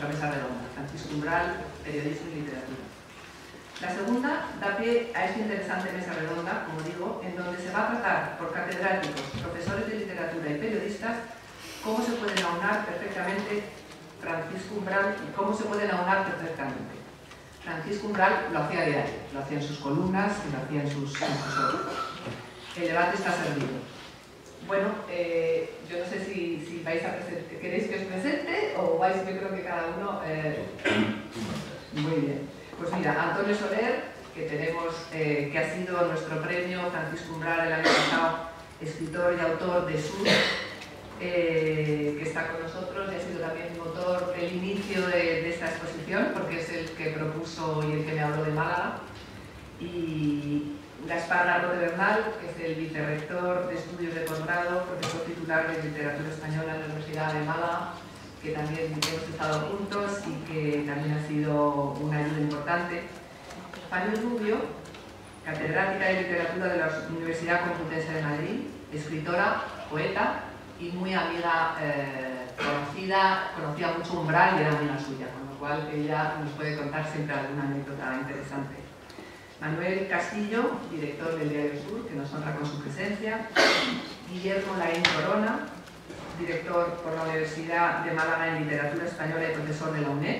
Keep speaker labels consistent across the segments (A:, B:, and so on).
A: nuestra mesa redonda, Francisco Umbral, periodismo y literatura. La segunda da pie a esta interesante mesa redonda, como digo, en donde se va a tratar por catedráticos, profesores de literatura y periodistas cómo se pueden aunar perfectamente Francisco Umbral y cómo se pueden aunar perfectamente. Francisco Umbral lo hacía diario, lo hacía en sus columnas y lo hacía en sus obras. El debate está servido. Bueno, yo no sé si vais a queréis que os presente o vais, yo creo que cada uno... Muy bien. Pues mira, Antonio Soler, que tenemos, que ha sido nuestro premio Francisco Umbral el año pasado, escritor y autor de Sur, que está con nosotros y ha sido también motor del inicio de esta exposición, porque es el que propuso y el que me habló de Málaga. Y Gaspar Larrote Bernal, que es el vicerrector de estudios de posgrado, profesor titular de literatura española en la Universidad de Málaga, que también hemos estado juntos y que también ha sido una ayuda importante. Fanny Rubio, catedrática de literatura de la Universidad Complutense de Madrid, escritora, poeta y muy amiga, conocía mucho Umbral y era amiga suya, con lo cual ella nos puede contar siempre alguna anécdota interesante. Manuel Castillo, director del Diario Sur, que nos honra con su presencia. Guillermo Laín Corona, director por la Universidad de Málaga en Literatura Española y profesor de la UNED.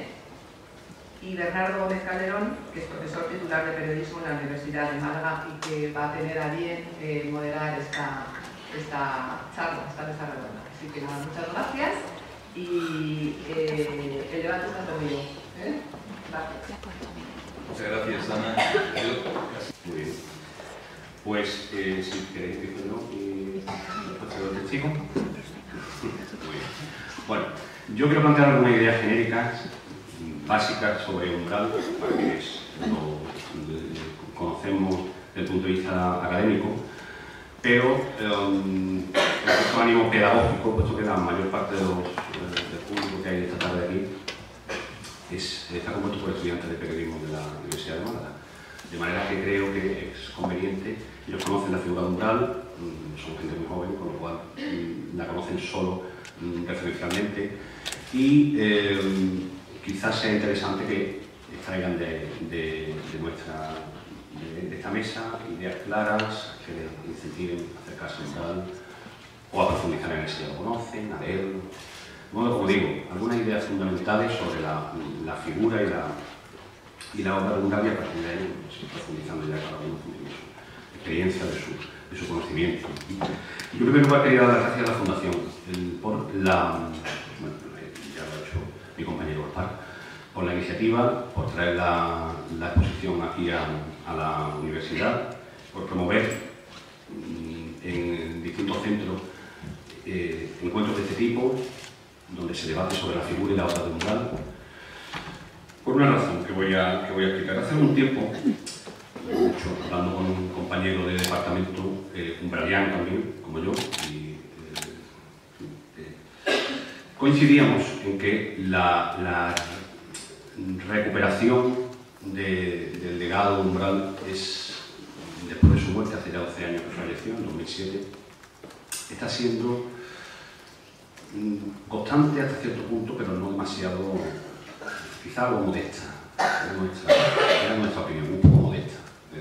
A: Y Bernardo Gómez Calderón, que es profesor titular de periodismo en la Universidad de Málaga y que va a tener a bien moderar esta charla, esta mesa redonda. Así que nada, muchas gracias y el debate está conmigo. Gracias.
B: Muchas gracias, Ana. Muy bien. Pues, si queréis decirlo, ¿el chico? Muy bien. Bueno, yo quiero plantear algunas ideas genéricas, básicas sobre Umbral, para que lo conocemos desde el punto de vista académico, pero con cierto ánimo pedagógico, puesto que la mayor parte del público que hay esta tarde aquí está compuesto por estudiantes de periodismo de la Universidad de Málaga. De manera que creo que es conveniente, ellos conocen la figura de Umbral, son gente muy joven, con lo cual la conocen solo referencialmente, y quizás sea interesante que extraigan de esta mesa ideas claras que les incentiven a acercarse a Umbral o a profundizar en él si ya lo conocen, a leerlo. Bueno, como digo, algunas ideas fundamentales sobre la figura y la obra de Umbral, y a partir de ahí, profundizando ya cada uno de su experiencia, de su conocimiento. Yo en primer lugar quería dar las gracias a la Fundación por bueno, ya lo ha hecho mi compañero Gaspar, por la iniciativa, por traer la exposición aquí a la universidad, por promover en distintos centros encuentros de este tipo, donde se debate sobre la figura y la obra de Umbral, por una razón que voy a explicar. Hace un tiempo, hablando con un compañero de departamento, umbraliano también, como yo, y coincidíamos en que la recuperación del legado de Umbral es, después de su muerte, hace ya 12 años que falleció, en 2007, está siendo constante hasta cierto punto, pero no demasiado, quizá algo modesta. Era nuestra opinión, un poco modesta.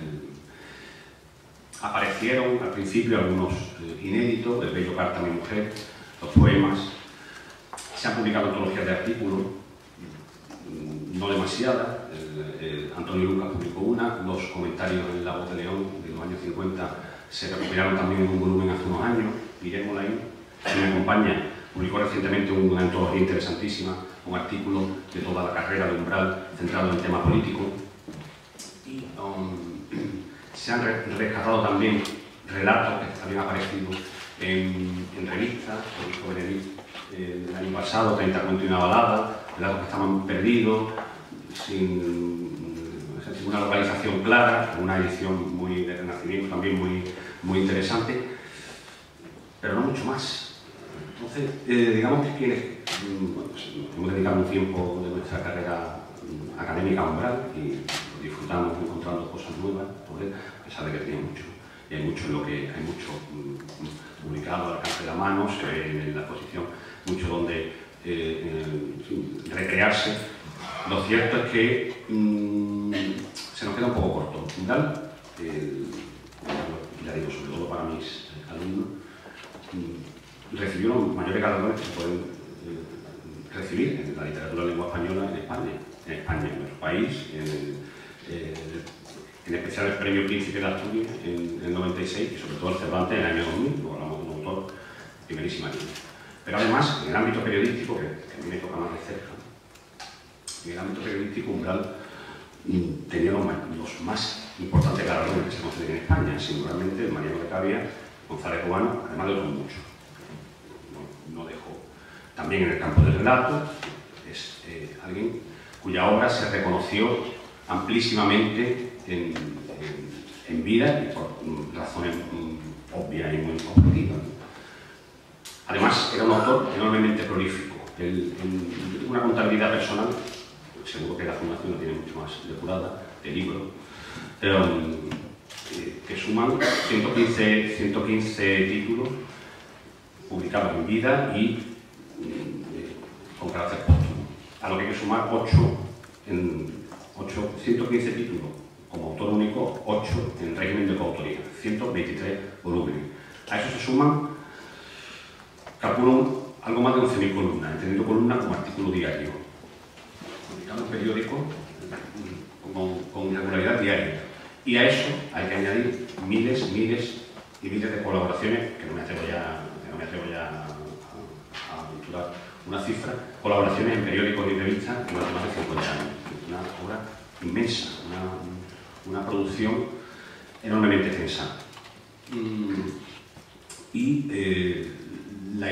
B: Aparecieron al principio algunos inéditos, El bello carta a mi mujer, los poemas. Se han publicado antologías de artículos, no demasiadas. Antonio Lucas publicó una, los comentarios en La Voz de León de los años 50 se recuperaron también en un volumen hace unos años. Guillermo Laín, que me acompaña, publicó recientemente una antología interesantísima, un artículo de toda la carrera de Umbral centrado en el tema político. Y se han rescatado también relatos que habían aparecido en revistas, por ejemplo, el año pasado, 30 cuentos y una balada, relatos que estaban perdidos, sin una localización clara, una edición muy de Renacimiento también muy interesante, pero no mucho más. Entonces, digamos que quienes pues, hemos dedicado un tiempo de nuestra carrera académica a Umbral y disfrutamos encontrando cosas nuevas, a pesar de que tiene mucho, y hay mucho publicado al alcance de la mano, se ve en la exposición mucho donde recrearse. Lo cierto es que se nos queda un poco corto. Umbral, ya digo, sobre todo para mis alumnos, recibió los mayores galardones que se pueden recibir en la literatura de lengua española en España, en nuestro país, en especial el Premio Príncipe de Asturias en el 96 y sobre todo el Cervantes en el año 2000, luego hablamos de un autor de primerísima línea. Pero además, en el ámbito periodístico, que a mí me toca más de cerca, en el ámbito periodístico Umbral tenía los más importantes galardones que se conceden en España, singularmente el Mariano de Cavia, González Cubano, además de otros muchos. No dejó. También en el campo del relato, es alguien cuya obra se reconoció amplísimamente en vida y por razones obvias y muy objetivas. Además, era un autor enormemente prolífico. Una contabilidad personal, seguro que la Fundación lo tiene mucho más depurada, de libros, que suman 115 títulos publicados en vida y con carácter póstumo, a lo que hay que sumar 115 títulos como autor único, 8 en régimen de coautoría, 123 volúmenes. A eso se suman, calculan algo más de 11.000 columnas, entendiendo columnas como artículo diario, publicado en periódico con regularidad diaria. Y a eso hay que añadir miles y miles de colaboraciones, que no me atrevo ya a aventurar una cifra, colaboraciones en periódicos y revistas durante más de 50 años. Una obra inmensa, una producción enormemente extensa. Y la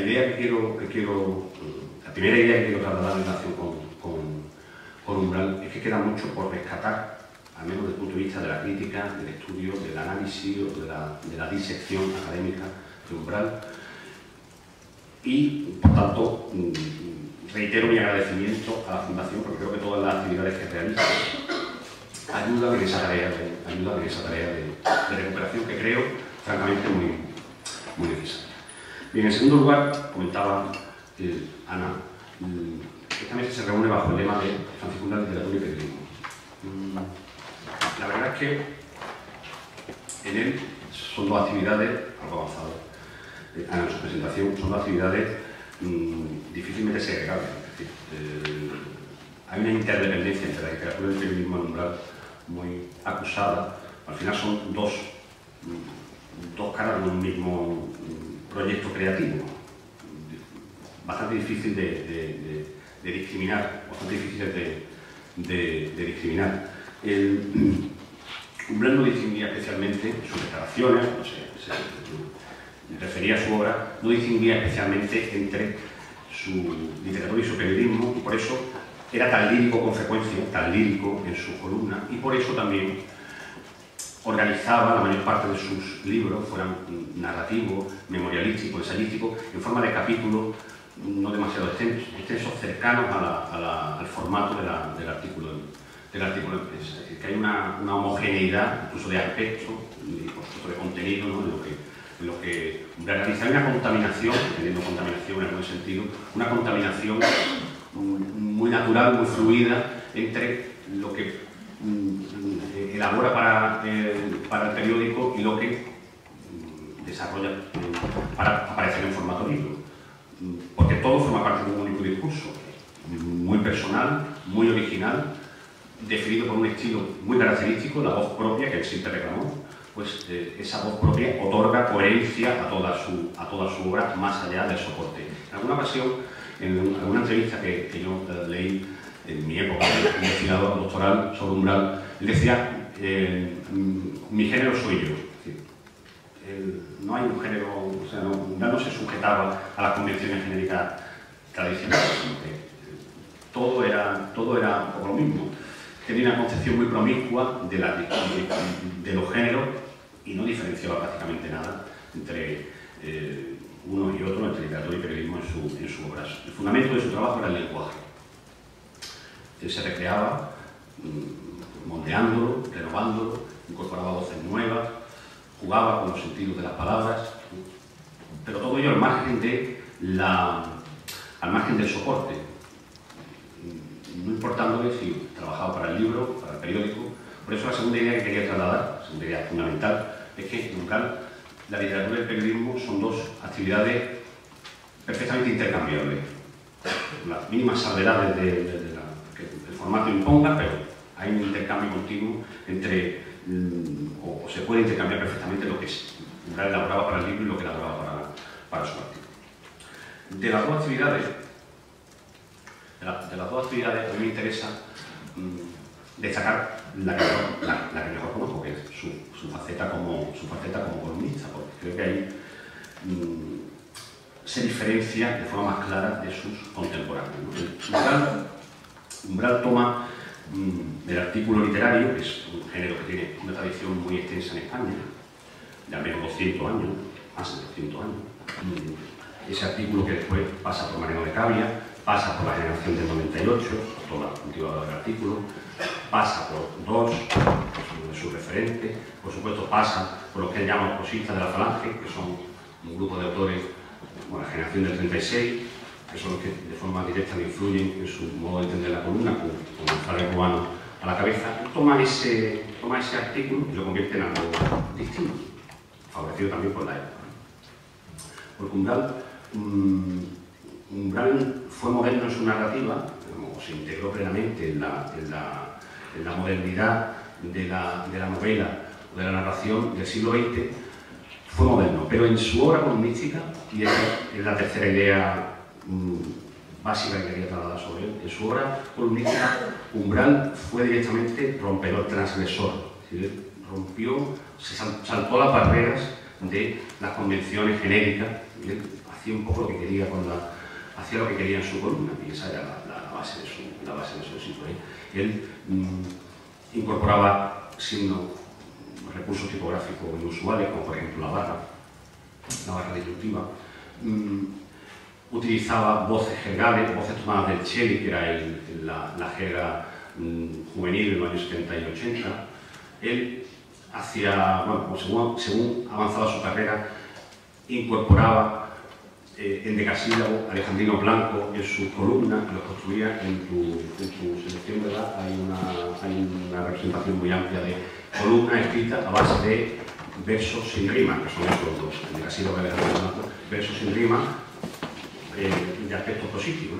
B: primera idea que quiero trasladar en relación con Umbral es que queda mucho por rescatar, al menos desde el punto de vista de la crítica, del estudio, del análisis o de la disección académica de Umbral. Y, por tanto, reitero mi agradecimiento a la Fundación, porque creo que todas las actividades que realiza ayudan en esa tarea de recuperación que creo, francamente, muy necesaria. Bien, en segundo lugar, comentaba Ana, esta mesa se reúne bajo el lema de Francisco Umbral, literatura y periodismo. La verdad es que en él son dos actividades, algo avanzado, en su presentación, son dos actividades difícilmente segregables. Es decir, hay una interdependencia entre la literatura y el periodismo en Umbral muy acusada. Al final son dos caras de un mismo proyecto creativo, bastante difícil de discriminar, Umbral no distinguía especialmente sus declaraciones, no sé, refería a su obra, no distinguía especialmente entre su literatura y su periodismo, y por eso era tan lírico con frecuencia, tan lírico en sus columnas, y por eso también organizaba la mayor parte de sus libros, fueran narrativos, memorialísticos, ensayísticos, en forma de capítulos no demasiado extensos, cercanos al formato del artículo de prensa. Es decir, que hay una homogeneidad, incluso de aspecto y por supuesto de contenido, ¿no? en lo que realiza. Hay una contaminación, entendiendo contaminación en algún sentido, una contaminación muy natural, muy fluida entre lo que elabora para el periódico y lo que desarrolla para aparecer en formato libro. Porque todo forma parte de un único discurso, muy personal, muy original, definido por un estilo muy característico, la voz propia que él siempre reclamó. Pues esa voz propia otorga coherencia a toda su obra, más allá del soporte. En alguna ocasión, en alguna entrevista que yo leí en mi época de investigador doctoral sobre Umbral, él decía, mi género soy yo. No hay un género, o sea, Umbral no se sujetaba a las convenciones genéricas tradicionales, sino que todo era un poco lo mismo. Tenía una concepción muy promiscua de los géneros y no diferenciaba prácticamente nada entre uno y otro, entre literatura y periodismo en su obra. El fundamento de su trabajo era el lenguaje. Él se recreaba moldeándolo, renovándolo, incorporaba voces nuevas, jugaba con los sentidos de las palabras, pero todo ello al margen de la
C: al margen del soporte, no importándole si trabajaba para el libro, para el periódico. Por eso la segunda idea que quería trasladar, la segunda idea fundamental, es que en Umbral la literatura y el periodismo son dos actividades perfectamente intercambiables. Las mínimas salvedades que el formato imponga, pero hay un intercambio continuo entre, o se puede intercambiar perfectamente lo que Umbral elaboraba para el libro y lo que elaboraba para su artículo. De las dos actividades, a mí me interesa destacar la que mejor conozco, que es su faceta como columnista, porque creo que ahí se diferencia de forma más clara de sus contemporáneos, ¿no? Umbral toma el artículo literario, que es un género que tiene una tradición muy extensa en España, de al menos 200 años, más de 200 años. Ese artículo que después pasa por Mariano de Cavia, pasa por la generación del 98, toda la cultivadora del artículo, pasa por Dors, que es uno de sus referentes, por supuesto pasa por los que él llama los cosistas de la Falange, que son un grupo de autores, bueno, la generación del 36, que son los que de forma directa le influyen en su modo de entender la columna, con González Ruano a la cabeza. Toma ese artículo y lo convierte en algo distinto, favorecido también por la época. Porque Umbral fue moderno en su narrativa, se integró plenamente en la modernidad de la novela o de la narración del siglo XX, fue moderno, pero en su obra columnística, y esa es la tercera idea básica que quería trasladar sobre él, en su obra columnística Umbral fue directamente rompedor, transgresor, es decir, saltó las barreras de las convenciones genéricas, y él hacía un poco lo que quería hacía lo que quería en su columna, y esa era la base de su éxito. Él incorporaba recursos tipográficos inusuales, como por ejemplo la barra disyuntiva, utilizaba voces jergales, voces tomadas del Shelley, que era la jerga juvenil en los años 70 y 80. Él hacía, bueno, según avanzaba su carrera, incorporaba endecasílabo alejandrino blanco en sus columnas, y los construía en tu selección, ¿verdad? Hay una representación muy amplia de columnas escritas a base de versos sin rima, que son esos dos, endecasílabo y alejandrino blanco, versos sin rima de aspecto prosístico.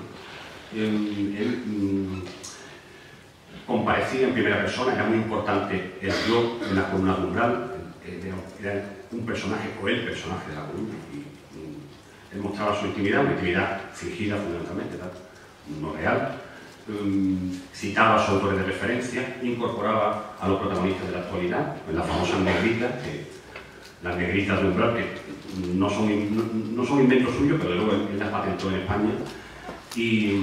C: Él comparecía en primera persona, era muy importante el yo en la columna de Umbral, era un personaje o el personaje de la columna. Él mostraba su intimidad, una intimidad fingida fundamentalmente, ¿verdad? No real. Citaba a sus autores de referencia, incorporaba a los protagonistas de la actualidad, en las famosas negritas, las negritas de Umbral, que no son inventos suyos, pero luego él las patentó en España. Y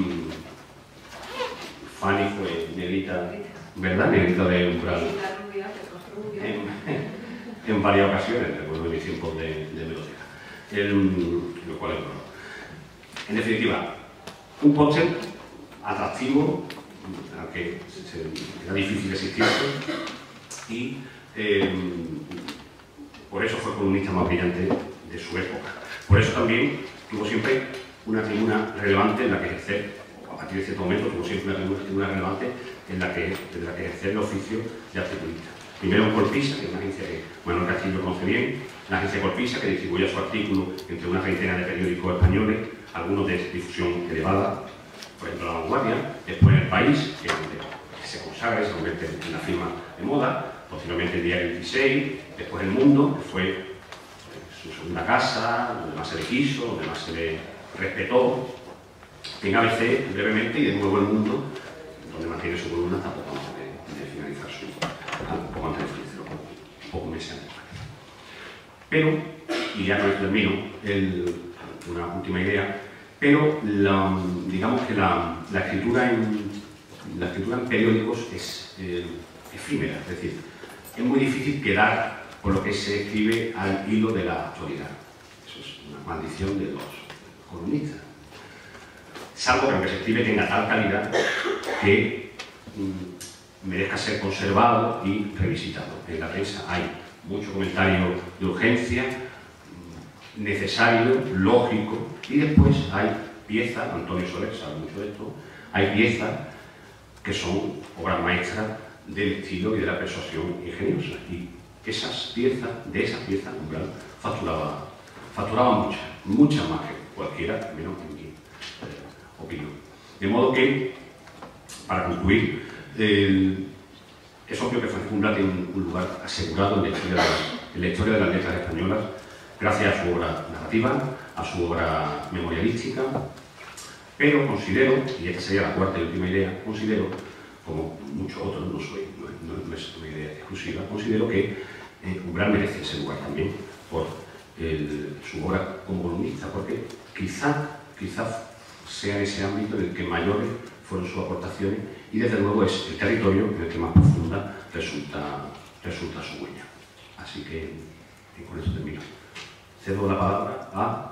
C: Fanny fue negrita, ¿verdad? Negrita de Umbral. En varias ocasiones, recuerdo en mis tiempos de biblioteca. Lo cual es bueno. En definitiva, un póster atractivo, aunque era difícil existirse, y por eso fue el columnista más brillante de su época. Por eso también tuvo siempre una tribuna relevante en la que ejercer, o a partir de cierto momento tuvo siempre una tribuna relevante en la que ejercer el oficio de articulista. Primero en Colpisa, que es una agencia que Manuel Castillo conoce bien, la agencia Colpisa, que distribuye su artículo entre una treintena de periódicos españoles, algunos de difusión elevada, por ejemplo La Vanguardia, después El País, que es donde se consagra y se convierte en la firma de moda, posteriormente el Diario 26, después El Mundo, que fue su segunda casa, donde más se le quiso, donde más se le respetó, en ABC, brevemente, y de nuevo El Mundo, donde mantiene su columna hasta poco antes de finalizar pocos meses antes. Pero, y ya con esto termino, una última idea, pero digamos que la escritura en periódicos es efímera, es decir, es muy difícil quedar por lo que se escribe al hilo de la actualidad. Eso es una maldición de los columnistas. Salvo que lo que se escribe tenga tal calidad que merezca ser conservado y revisitado. En la prensa hay mucho comentario de urgencia, necesario, lógico, y después hay piezas, Antonio Soler sabe mucho de esto, hay piezas que son obras maestras del estilo y de la persuasión ingeniosa. Y esas piezas, de esas piezas, Umbral facturaba muchas más que cualquiera, menos en mi opinión. De modo que, para concluir, es obvio que Francisco Umbral tiene un lugar asegurado en la historia de las letras españolas, gracias a su obra narrativa, a su obra memorialística, pero considero, y esta sería la cuarta y última idea, considero, como muchos otros, no es una idea exclusiva, considero que Umbral merece ese lugar también por su obra como columnista, porque quizá sea ese ámbito en el que mayores fueron sus aportaciones y desde luego es el territorio en el que más profunda resulta su huella. Así que con eso termino. Cedo la palabra a...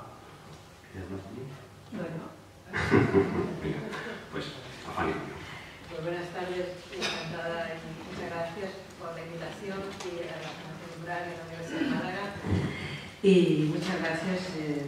C: Venga, pues a Fanny.
D: Pues buenas tardes, encantada y muchas gracias por la invitación y a la Fundación Umbral y a la Universidad de Málaga. Y muchas gracias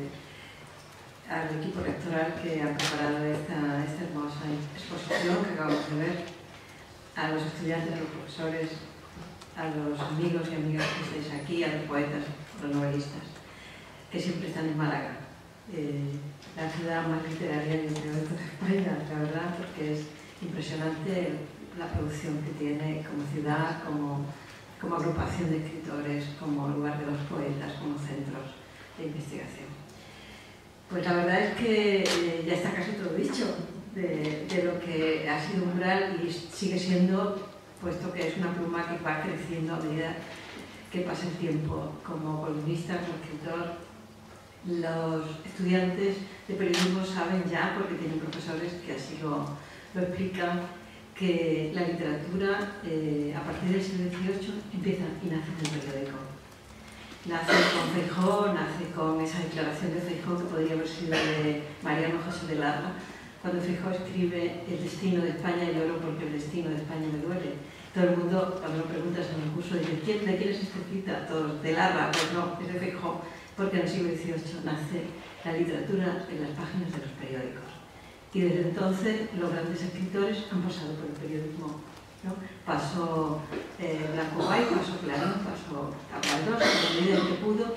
D: al equipo rectoral que ha preparado esta hermosa exposición que acabamos de ver, a los estudiantes, a los profesores, a los amigos y amigas que estáis aquí, a los poetas, a los novelistas, que siempre están en Málaga. La ciudad más literaria de España, la verdad, porque es impresionante la producción que tiene como ciudad, como agrupación de escritores, como lugar de los poetas, como centros de investigación. Pues la verdad es que ya está casi todo dicho de lo que ha sido Umbral y sigue siendo, puesto que es una pluma que va creciendo a medida que pasa el tiempo. Como columnista, como escritor, los estudiantes de periodismo saben ya, porque tienen profesores que así lo explican, que la literatura a partir del siglo XVIII empieza y nace en el periódico. Nace con Feijóo, nace con esa declaración de Feijóo que podría haber sido de Mariano José de Larra, cuando Feijóo escribe el destino de España y lloro porque el destino de España me duele. Todo el mundo, cuando lo preguntas en el curso, dice, ¿de quién es esta cita? Todos, de Larra, pues no, es de Feijóo, porque en el siglo XVIII nace la literatura en las páginas de los periódicos. Y desde entonces los grandes escritores han pasado por el periodismo, ¿no? Pasó Blanco Guay, pasó Clarín, pasó Galdós, en la medida en que pudo,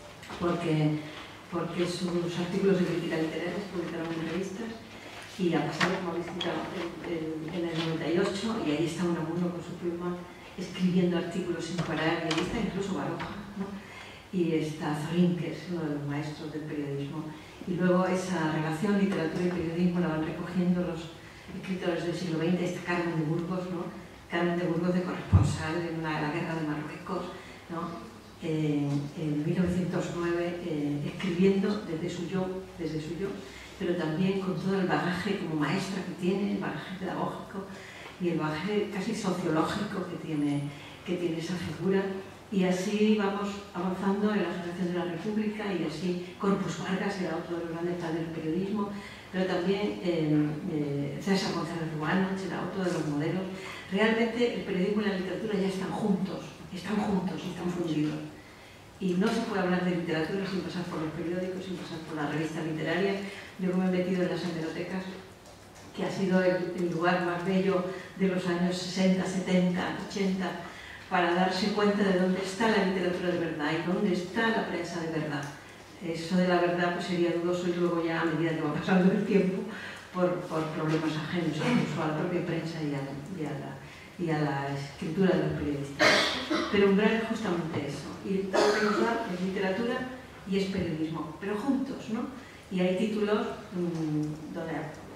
D: porque sus artículos de crítica literaria se publicaron en revistas, y ha pasado, como habéis citado, en el 98, y ahí está Unamuno con su pluma escribiendo artículos sin parar, y ahí está incluso Baroja, ¿no? Y está Zorín, que es uno de los maestros del periodismo. Y luego esa relación literatura y periodismo la van recogiendo los escritores del siglo XX, esta Carmen de Burgos, ¿no? Carmen de Burgos de corresponsal en la guerra de Marruecos, ¿no? En 1909, escribiendo desde su yo, pero también con todo el bagaje como maestra que tiene, el bagaje pedagógico y el bagaje casi sociológico que tiene esa figura. Y así vamos avanzando en la Asociación de la República, y así Corpus Vargas era otro de los grandes padres del periodismo, pero también César González Ruano era otro de los modelos. Realmente el periodismo y la literatura ya están juntos y están fundidos. Y no se puede hablar de literatura sin pasar por los periódicos, sin pasar por las revistas literarias. Yo me he metido en las hemerotecas, que ha sido el lugar más bello de los años 60, 70, 80, para darse cuenta de dónde está la literatura de verdad y dónde está la prensa de verdad. Eso de la verdad pues sería dudoso, y luego ya a medida que va pasando el tiempo, por problemas ajenos incluso a la propia prensa y a la escritura de los periodistas. Pero Umbral es justamente eso, y todo lo que nos da es literatura y es periodismo, pero juntos, ¿no? Y hay títulos donde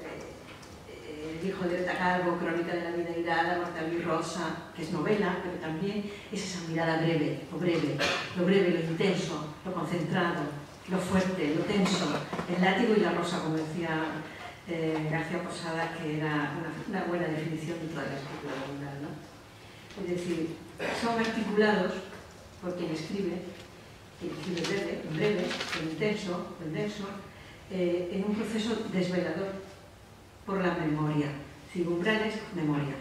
D: El hijo de Calvo, Crónica de la vida irada, Mortal y Rosa, que es novela, pero también es esa mirada breve, lo intenso, lo concentrado, lo fuerte, lo tenso, el látigo y la rosa, como decía García Posada, que era una buena definición de toda la escritura de Umbral, ¿no? Es decir, son articulados por quien escribe breve, intenso, en un proceso desvelador por la memoria. Umbral es memoria.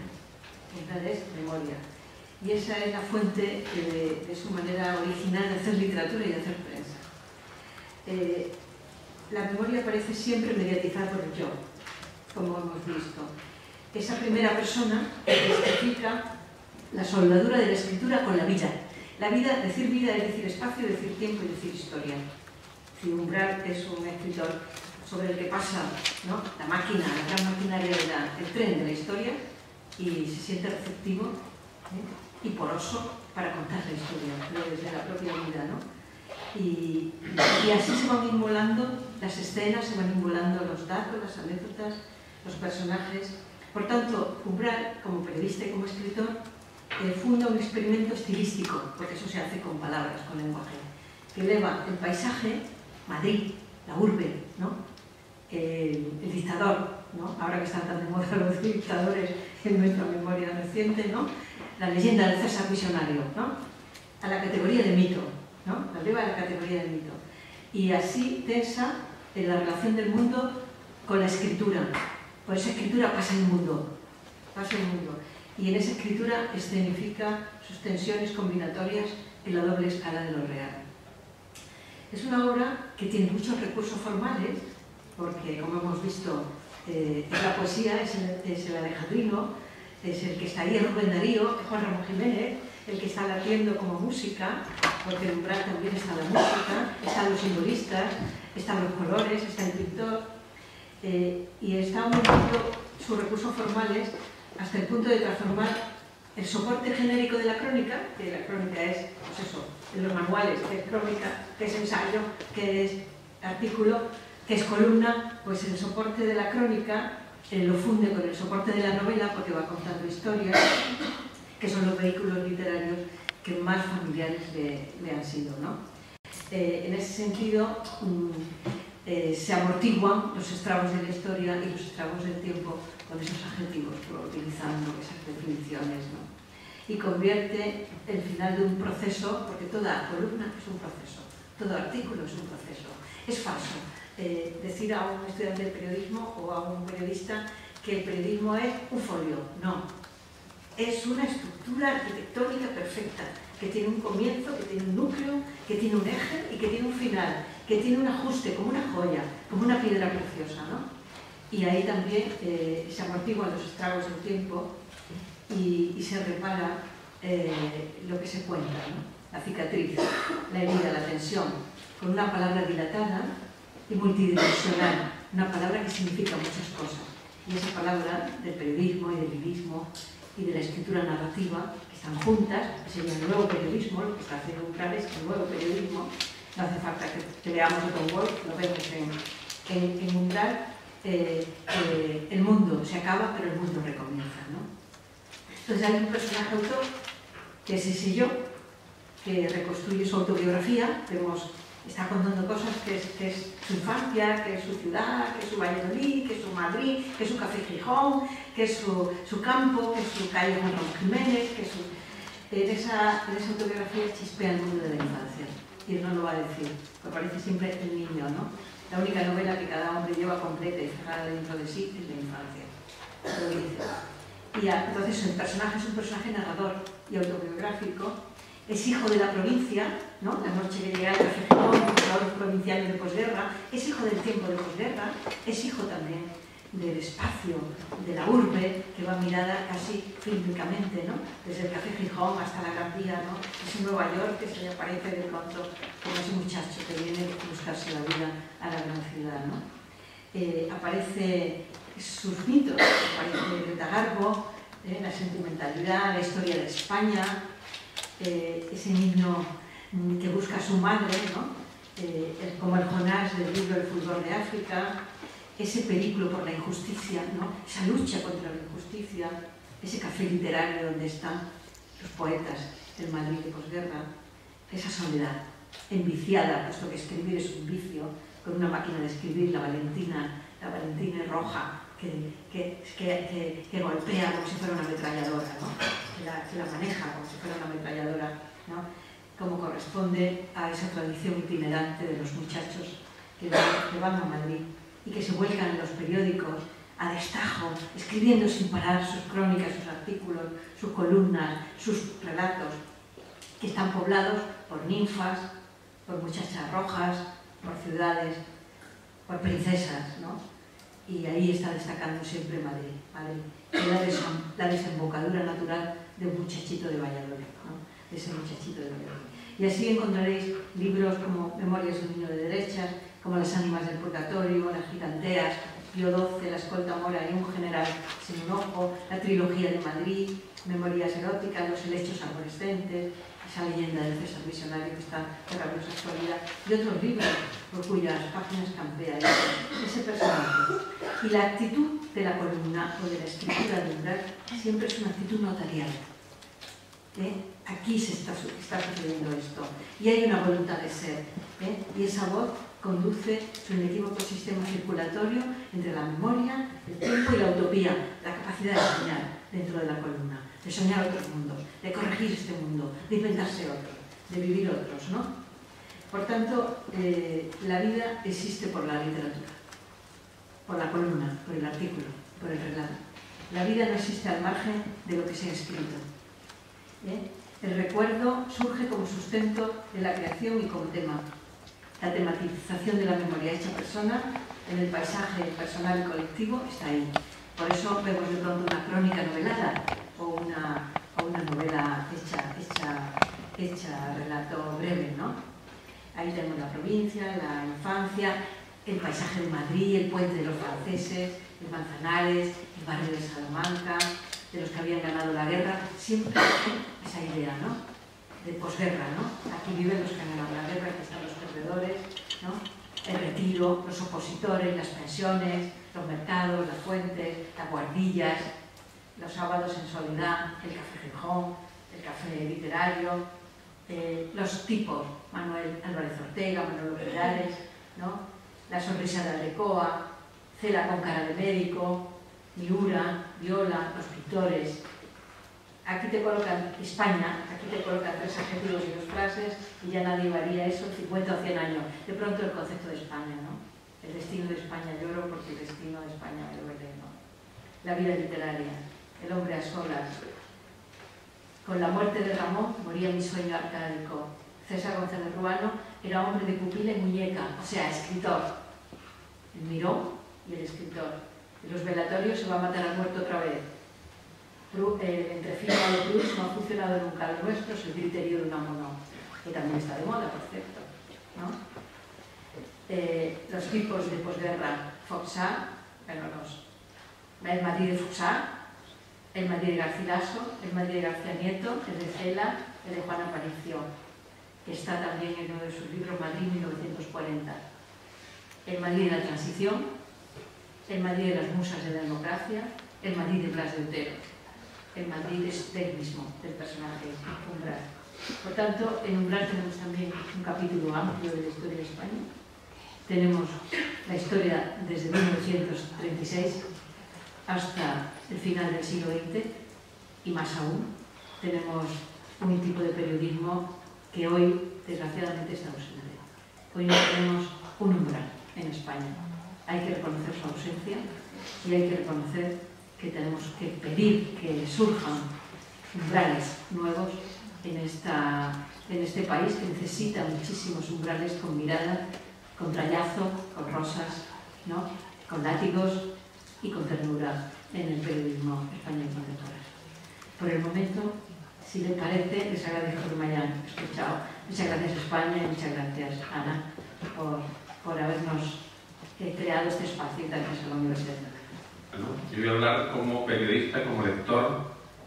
D: Y esa es la fuente de su manera original de hacer literatura y de hacer prensa. la memoria parece siempre mediatizada por el yo, como hemos visto. Esa primera persona especifica la soldadura de la escritura con la vida. La vida, decir vida es decir espacio, decir tiempo y decir historia. Si Umbral es un escritor sobre el que pasa, ¿no?, la máquina, la gran maquinaria del tren de la historia, y se siente receptivo y poroso para contar la historia, pero desde la propia vida, ¿no? Y así se van inmolando las escenas, se van inmolando los datos, las anécdotas, los personajes. Por tanto, Umbral, como periodista y como escritor, funda un experimento estilístico, porque eso se hace con palabras, con lenguaje, que eleva el paisaje, Madrid, la urbe, ¿no?, el dictador, ¿no?, ahora que están tan de moda los dictadores en nuestra memoria reciente, ¿no?, la leyenda del César visionario, ¿no?, a la categoría de mito, ¿no?, la eleva a la categoría de mito. Y así tensa la relación del mundo con la escritura. Por esa escritura pasa el mundo, y en esa escritura escenifica sus tensiones combinatorias en la doble escala de lo real. Es una obra que tiene muchos recursos formales, porque, como hemos visto, la poesía es el alejandrino, es el que está ahí, Rubén Darío, Juan Ramón Jiménez, el que está latiendo como música, porque en Umbral también está la música, están los simbolistas, están los colores, está el pintor, y está aumentando sus recursos formales hasta el punto de transformar el soporte genérico de la crónica, que la crónica es, pues eso, en los manuales, que es crónica, que es ensayo, que es artículo, que es columna, pues el soporte de la crónica lo funde con el soporte de la novela, porque va contando historias, que son los vehículos literarios que más familiares le han sido, ¿no? En ese sentido, se amortiguan los estragos de la historia y los estragos del tiempo con esos adjetivos, utilizando esas definiciones, ¿no? Y convierte el final de un proceso, porque toda columna es un proceso, todo artículo es un proceso. Es falso decir a un estudiante de periodismo o a un periodista que el periodismo es un folio. No, es una estructura arquitectónica perfecta, que tiene un comienzo, que tiene un núcleo, que tiene un eje y que tiene un final, que tiene un ajuste, como una joya, como una piedra preciosa, ¿no? Y ahí también se amortiguan los estragos del tiempo y se repara lo que se cuenta, ¿no? La cicatriz, la herida, la tensión, con una palabra dilatada y multidimensional, una palabra que significa muchas cosas. Y esa palabra del periodismo y del lirismo y de la escritura narrativa, que están juntas, que sería el nuevo periodismo, lo que está haciendo Umbral es el nuevo periodismo. No hace falta que veamos Don Wolf, lo vemos en Umbral. El mundo se acaba, pero el mundo recomienza, ¿no? Entonces hay un personaje autor, que es ese yo, que reconstruye su autobiografía. Está contando cosas que es su infancia, que es su ciudad, que es su Valladolid, que es su Madrid, que es su Café Gijón, que es su campo, que es su calle Juan Ramón Jiménez, que es en esa autobiografía chispea el mundo de la infancia. Y él no lo va a decir, porque aparece siempre el niño, ¿no? La única novela que cada hombre lleva completa y cerrada dentro de sí es la infancia. Lo dice. Y entonces el personaje es un personaje narrador y autobiográfico. Es hijo de la provincia, ¿no? La noche que llega al Café Gijón, los provincianos de posguerra. Es hijo del tiempo de posguerra. Es hijo también del espacio, de la urbe, que va mirada casi fílmicamente, ¿no? Desde el Café Gijón hasta la Gran Vía, ¿no? Es en Nueva York que se le aparece de pronto como ese muchacho que viene a buscarse la vida a la gran ciudad, ¿no? Aparece sus mitos, aparece Greta Garbo, la sentimentalidad, la historia de España, ese niño que busca a su madre, ¿no? Como el Jonás del libro El fulgor de África, ese periplo por la injusticia, ¿no? Esa lucha contra la injusticia, ese café literario donde están los poetas del Madrid de posguerra, esa soledad enviciada, puesto que escribir es un vicio, con una máquina de escribir, la Valentina roja, que golpea como si fuera una ametralladora, ¿no? que la maneja como si fuera una ametralladora, ¿no? Como corresponde a esa tradición itinerante de los muchachos que van a Madrid y que se vuelcan en los periódicos a destajo, escribiendo sin parar sus crónicas, sus artículos, sus columnas, sus relatos, que están poblados por ninfas, por muchachas rojas, por ciudades, por princesas, ¿no? Y ahí está destacando siempre Madrid, la desembocadura natural de un muchachito de Valladolid, ¿no? De ese muchachito de Valladolid. Y así encontraréis libros como Memorias de un niño de derechas, como Las ánimas del purgatorio, Las giganteas, Pío XII, La escolta mora y un general sin un ojo, la trilogía de Madrid, Memorias eróticas, Los helechos arborescentes, esa leyenda del César visionario que está de rabiosa actualidad, y otros libros por cuyas páginas campea ese personaje. Y la actitud de la columna o de la escritura de umbral siempre es una actitud notarial. Aquí se está sucediendo esto, y hay una voluntad de ser, y esa voz conduce su inequívoco sistema circulatorio entre la memoria, el tiempo y la utopía, la capacidad de soñar dentro de la columna, de soñar otros mundos, de corregir este mundo, de inventarse otros, de vivir otros, ¿no? Por tanto, la vida existe por la literatura, por la columna, por el artículo, por el relato. La vida no existe al margen de lo que se ha escrito. El recuerdo surge como sustento de la creación y como tema. La tematización de la memoria hecha persona en el paisaje personal y colectivo está ahí. Por eso vemos de pronto una crónica novelada o una novela hecha relato breve, ¿no? Ahí tenemos la provincia, la infancia, el paisaje de Madrid, el puente de los franceses, el Manzanares, el barrio de Salamanca, de los que habían ganado la guerra, siempre esa idea, ¿no? De posguerra, ¿no? Aquí viven los que han ganado la guerra, aquí están los perdedores, ¿no? El retiro, los opositores, las pensiones, los mercados, las fuentes, las guardillas, los sábados en soledad, el café Gijón, el café literario, los tipos, Manuel Álvarez Ortega, Manolo Perales, ¿no? La sonrisa de Aldecoa, Cela con cara de médico, Miura, Viola, los pintores. Aquí te colocan España, aquí te colocan 3 adjetivos y 2 frases y ya nadie varía eso 50 o 100 años. De pronto el concepto de España, ¿no? El destino de España lloro porque el destino de España me duele, ¿no? La vida literaria, el hombre a solas. Con la muerte de Ramón moría mi sueño arcádico. César González Ruano era hombre de pupila y muñeca, o sea, escritor. El Miró y el escritor. En los velatorios se va a matar al muerto otra vez. Entre Fino y Cruz no ha funcionado nunca. Lo nuestro es el criterio de Unamuno, que también está de moda, por cierto, ¿no? Los tipos de posguerra, Foxá, bueno, el Madrid de Foxá, el Madrid de Garcilaso, el Madrid de García Nieto, el de Cela, el de Juan Aparicio, que está también en uno de sus libros, Madrid 1940. El Madrid de la Transición, el Madrid de las musas de la democracia, el Madrid de Blas de Otero, el Madrid del mismo, del personaje Umbral. Por tanto, en Umbral tenemos también un capítulo amplio de la historia de España. Tenemos la historia desde 1936 hasta el final del siglo XX y más aún. Tenemos un tipo de periodismo que hoy, desgraciadamente, está ausente. Hoy no tenemos un umbral en España. Hay que reconocer su ausencia y hay que reconocer que tenemos que pedir que surjan umbrales nuevos en este país que necesita muchísimos umbrales con mirada, con trallazo, con rosas, ¿no? Con látigos y con ternura en el periodismo español contemporáneo. Por el momento, si le parece, les agradezco que me hayan escuchado. Muchas gracias España y muchas gracias Ana por habernos creado este espacio y gracias a la Universidad de Madrid.
E: Bueno, yo voy a hablar como periodista, como lector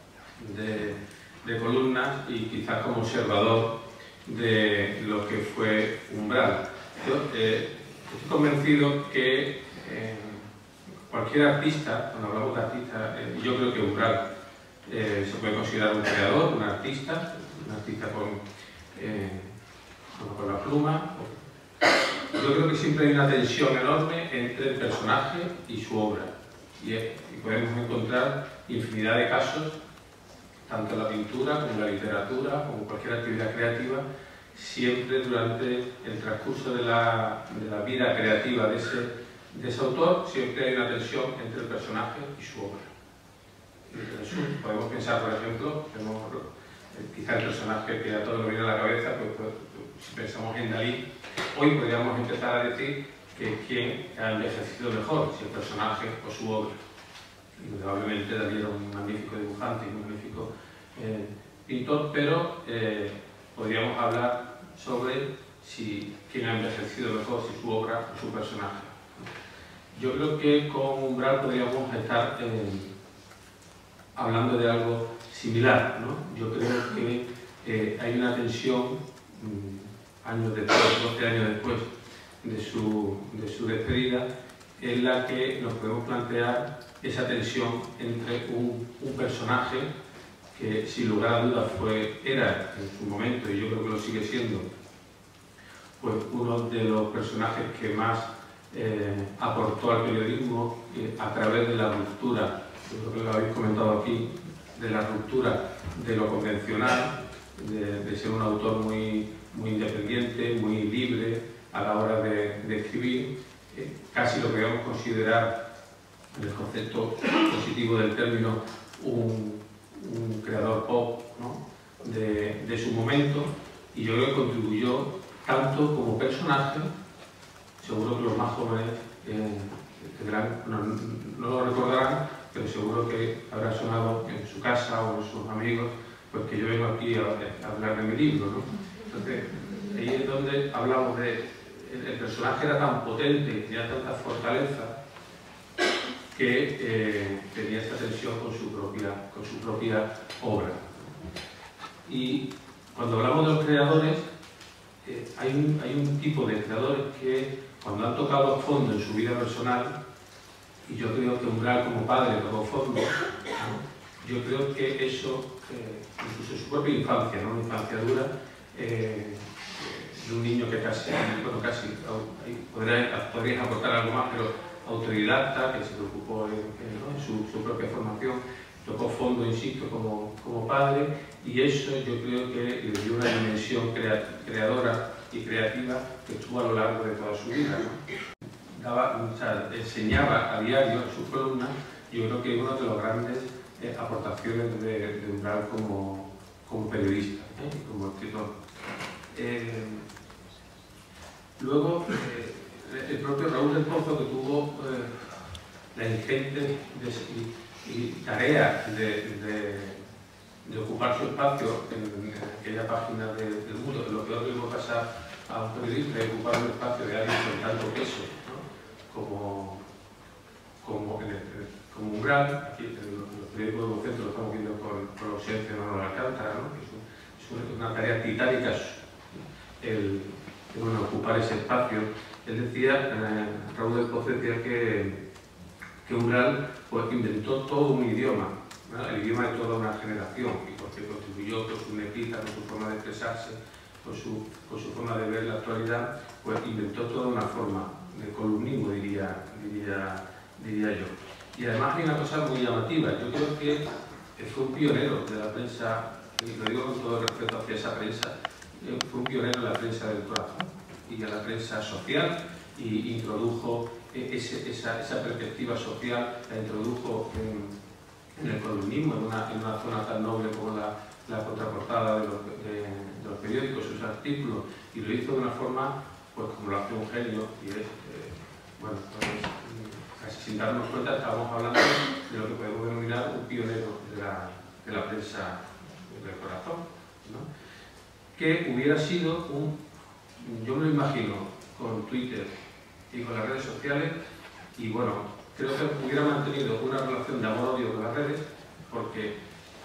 E: de columnas y quizás como observador de lo que fue Umbral. Yo estoy convencido que cualquier artista, cuando hablamos de artista, yo creo que Umbral se puede considerar un creador, un artista con la pluma. Yo creo que siempre hay una tensión enorme entre el personaje y su obra. Y podemos encontrar infinidad de casos, tanto en la pintura como en la literatura, como en cualquier actividad creativa, siempre durante el transcurso de la vida creativa de ese autor, siempre hay una tensión entre el personaje y su obra. Podemos pensar, por ejemplo, quizá el personaje que a todos nos viene a la cabeza, pues si pensamos en Dalí, hoy podríamos empezar a decir que quién ha envejecido mejor, si el personaje o su obra. Indudablemente Dalí era un magnífico dibujante y un magnífico pintor, pero podríamos hablar sobre quién ha envejecido mejor, si su obra o su personaje. Yo creo que con Umbral podríamos estar hablando de algo similar, ¿no? Yo creo que hay una tensión, años después, 12 años después de su despedida, en la que nos podemos plantear esa tensión entre un personaje que sin lugar a dudas era en su momento, y yo creo que lo sigue siendo, pues uno de los personajes que más aportó al periodismo a través de la ruptura, yo creo que lo habéis comentado aquí, de la ruptura de lo convencional, de ser un autor muy independiente, muy libre a la hora de escribir, casi lo que podemos considerar, en el concepto positivo del término, un creador pop, ¿no? de su momento, y yo creo que contribuyó tanto como personaje. Seguro que los más jóvenes no lo recordarán, pero seguro que habrá sonado en su casa o en sus amigos, pues que yo vengo aquí a hablar de mi libro, ¿no? Entonces, ahí es donde hablamos de el personaje era tan potente, tenía tanta fortaleza, que tenía esta tensión con su propia obra. Y cuando hablamos de los creadores, hay un tipo de creadores que cuando han tocado fondo en su vida personal, y yo creo que Umbral como padre tocó fondo, ¿no? Yo creo que eso, incluso en su propia infancia, ¿no? Una infancia dura, de un niño que casi podríais aportar algo más, pero autodidacta, que se preocupó en su propia formación, tocó fondo, insisto, como padre, y eso yo creo que le dio una dimensión creadora y creativa que tuvo a lo largo de toda su vida, ¿no? Enseñaba a diario en sus columnas, yo creo que es una de las grandes aportaciones de Umbral como periodista, como escritor. Luego, el propio Raúl del Pozo, que tuvo la ingente tarea de ocupar su espacio en aquella página del Mundo, que lo peor que le puede pasar a un periodista es ocupar un espacio de alguien con tanto peso, ¿no? como Umbral. Aquí en los periódicos del centro lo estamos viendo con la ausencia de Manuel Alcántara, ¿no? Es una tarea titánica ocupar ese espacio. Él decía, Raúl del Pozo decía que Umbral pues, inventó todo un idioma, ¿no? El idioma de toda una generación, y porque contribuyó con su negrita, con su forma de expresarse, con su forma de ver la actualidad, pues inventó toda una forma de columnismo, diría yo. Y además hay una cosa muy llamativa, yo creo que fue un pionero de la prensa, y lo digo con todo el respeto hacia esa prensa, fue un pionero en la prensa del corazón y en la prensa social, y introdujo esa perspectiva social, la introdujo en el columnismo, en una zona tan noble como la contraportada de los periódicos, sus artículos, y lo hizo de una forma, pues como lo hace un genio, y es, bueno, pues, casi sin darnos cuenta estábamos hablando de lo que podemos denominar un pionero de la prensa del corazón, ¿no? Que hubiera sido yo me lo imagino con Twitter y con las redes sociales, y bueno, creo que hubiera mantenido una relación de amor-odio con las redes, porque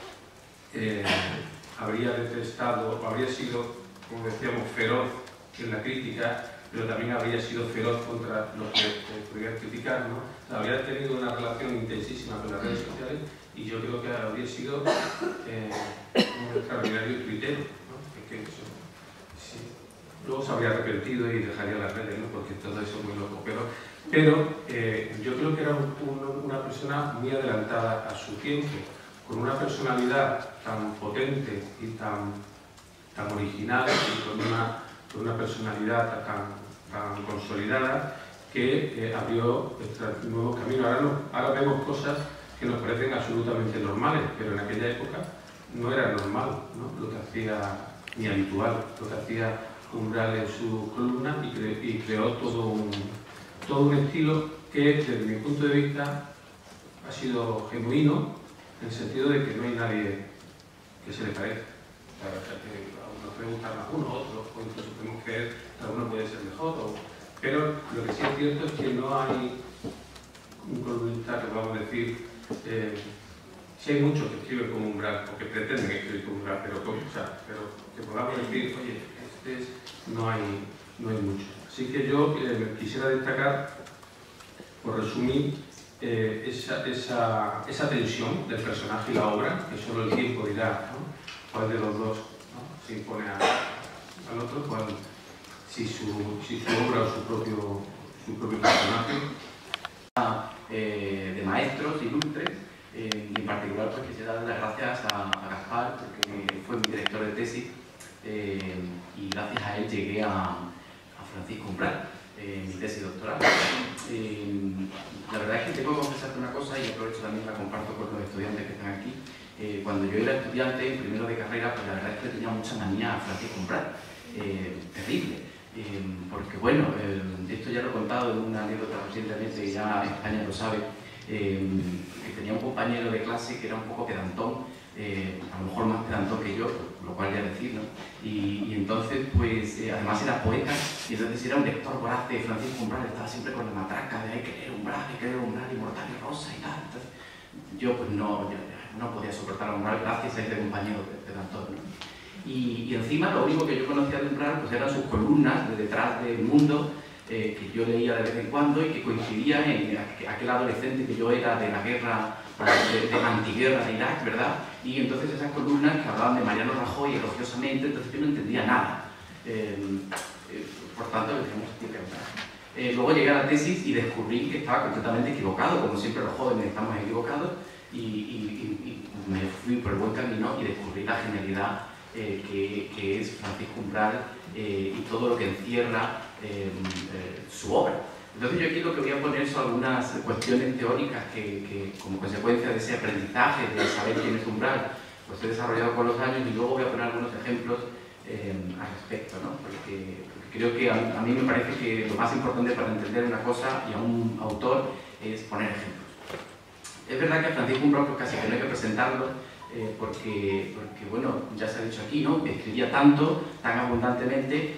E: habría detestado, o habría sido, como decíamos, feroz en la crítica, pero también habría sido feroz contra los que podrían criticar, ¿no? O sea, habría tenido una relación intensísima con las redes sociales, y yo creo que habría sido un extraordinario tuitero, ¿no? Que eso, sí. Luego se habría arrepentido y dejaría las redes, ¿no? Porque todo eso es muy loco, pero yo creo que era una persona muy adelantada a su tiempo, con una personalidad tan potente y tan original, y con una personalidad tan consolidada, que abrió nuevos caminos. Ahora vemos cosas que nos parecen absolutamente normales, pero en aquella época no era normal, ¿no? Lo que hacía, ni habitual, lo que hacía Umbral en su columna, y creó todo todo un estilo que, desde mi punto de vista, ha sido genuino, en el sentido de que no hay nadie que se le parezca. A uno puede gustar más uno, otro, o incluso podemos creer que alguno puede ser mejor, pero lo que sí es cierto es que no hay un columnista que podamos decir, si hay muchos que escriben como Umbral, o que pretenden escribir como Umbral, pero que podamos decir, oye, no hay mucho. Así que yo quisiera destacar, por resumir, esa tensión del personaje y la obra, que solo el tiempo dirá, ¿no?, cuál de los dos, ¿no?, se impone al otro, si su obra o su propio personaje.
F: De maestros ilustres, y en particular pues quisiera dar las gracias a Gaspar, porque fue mi director de tesis, y gracias a él llegué a Francisco Umbral, mi tesis doctoral. La verdad es que tengo que confesarte una cosa, y aprovecho también la comparto con los estudiantes que están aquí. Cuando yo era estudiante, en primero de carrera, pues la verdad es que tenía mucha manía a Francisco Umbral, terrible. Porque bueno, esto ya lo he contado en una anécdota recientemente, y ya España lo sabe, que tenía un compañero de clase que era un poco pedantón, a lo mejor más pedantón que yo, lo cual ya decir, ¿no? Y entonces, pues, además era poeta, y entonces era un lector voraz de Francisco Umbral, estaba siempre con la matraca de hay que leer Umbral, inmortal y rosa y tal. Entonces, yo pues no podía soportar a Umbral gracias a este compañero pedantón, ¿no? Y encima lo único que yo conocía de Umbral pues eran sus columnas de Detrás del Mundo, que yo leía de vez en cuando y que coincidían en aquel adolescente que yo era de la guerra, de la antiguerra de Irak, ¿verdad? Y entonces esas columnas que hablaban de Mariano Rajoy elogiosamente, entonces yo no entendía nada. Por tanto, le teníamos que preguntar. Luego llegué a la tesis y descubrí que estaba completamente equivocado, como siempre los jóvenes estamos equivocados, y me fui por el buen camino y descubrí la genialidad que es Francisco Umbral y todo lo que encierra su obra. Entonces yo aquí lo que voy a poner son algunas cuestiones teóricas que como consecuencia de ese aprendizaje, de saber quién es Umbral, pues he desarrollado con los años, y luego voy a poner algunos ejemplos al respecto, ¿no? Porque creo que a mí me parece que lo más importante para entender una cosa y a un autor es poner ejemplos. Es verdad que a Francisco Umbral pues casi que no hay que presentarlo, porque bueno, ya se ha dicho aquí, ¿no?, escribía tanto, tan abundantemente,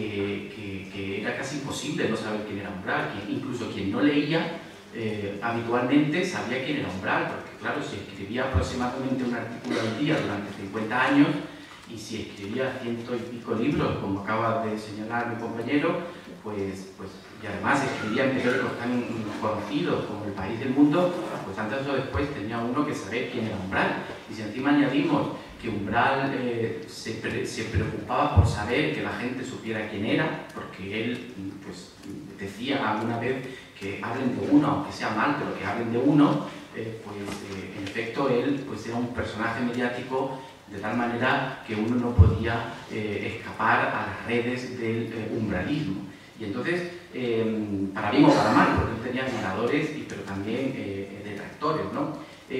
F: que era casi imposible no saber quién era Umbral. Incluso quien no leía habitualmente sabía quién era Umbral, porque claro, si escribía aproximadamente un artículo al día durante 50 años, y si escribía 100 y pico libros, como acaba de señalar mi compañero, pues y además escribía en periódicos tan conocidos como El País del Mundo, pues antes o después tenía uno que saber quién era Umbral. Y si encima añadimos que Umbral se preocupaba por saber que la gente supiera quién era, porque él pues decía alguna vez que hablen de uno, aunque sea mal, pero que hablen de uno, en efecto él pues era un personaje mediático de tal manera que uno no podía escapar a las redes del umbralismo. Y entonces, para bien o para mal, porque él tenía admiradores, pero también detractores, ¿no?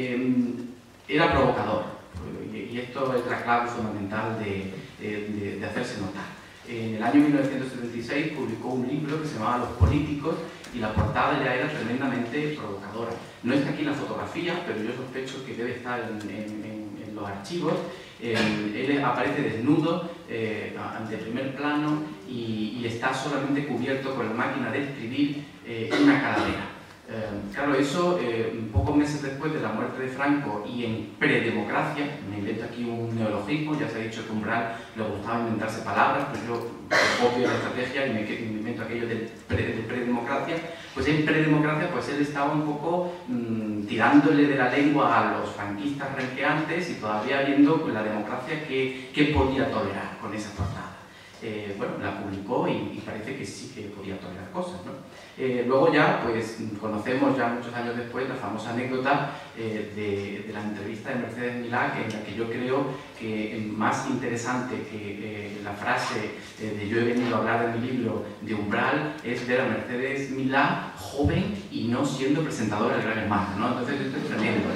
F: Era provocador, y esto es la clave fundamental de hacerse notar. En el año 1976 publicó un libro que se llamaba Los Políticos, y la portada ya era tremendamente provocadora. No está aquí la fotografía, pero yo sospecho que debe estar en los archivos. Él aparece desnudo ante primer plano y está solamente cubierto con la máquina de escribir una calavera. Claro, eso pocos meses después de la muerte de Franco y en predemocracia, me invento aquí un neologismo, ya se ha dicho que Umbral le gustaba inventarse palabras, pues yo copio la estrategia y me invento aquello de predemocracia. Pues en predemocracia pues él estaba un poco tirándole de la lengua a los franquistas renqueantes y todavía viendo pues, la democracia que podía tolerar con esa portada. Bueno, la publicó y parece que sí que podía tolerar cosas, ¿no? Luego ya, pues conocemos ya muchos años después la famosa anécdota de la entrevista de Mercedes Milá, en la que yo creo que más interesante que la frase de yo he venido a hablar en mi libro de Umbral es ver a Mercedes Milá joven y no siendo presentadora del Gran Hermano, ¿no? Entonces esto es tremendo.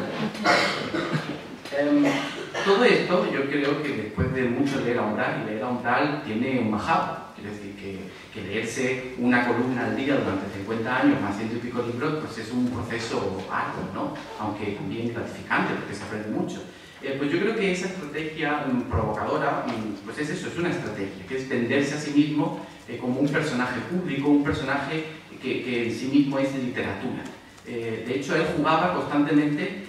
F: Todo esto yo creo que después de mucho leer a Umbral, y leer a Umbral tiene un majado, Quiero decir que leerse una columna al día durante 50 años más 100 y pico libros, pues es un proceso arduo, ¿no? Aunque también gratificante, porque se aprende mucho. Pues yo creo que esa estrategia provocadora, pues es eso, es una estrategia, que es venderse a sí mismo como un personaje público, un personaje que en sí mismo es de literatura. De hecho, él jugaba constantemente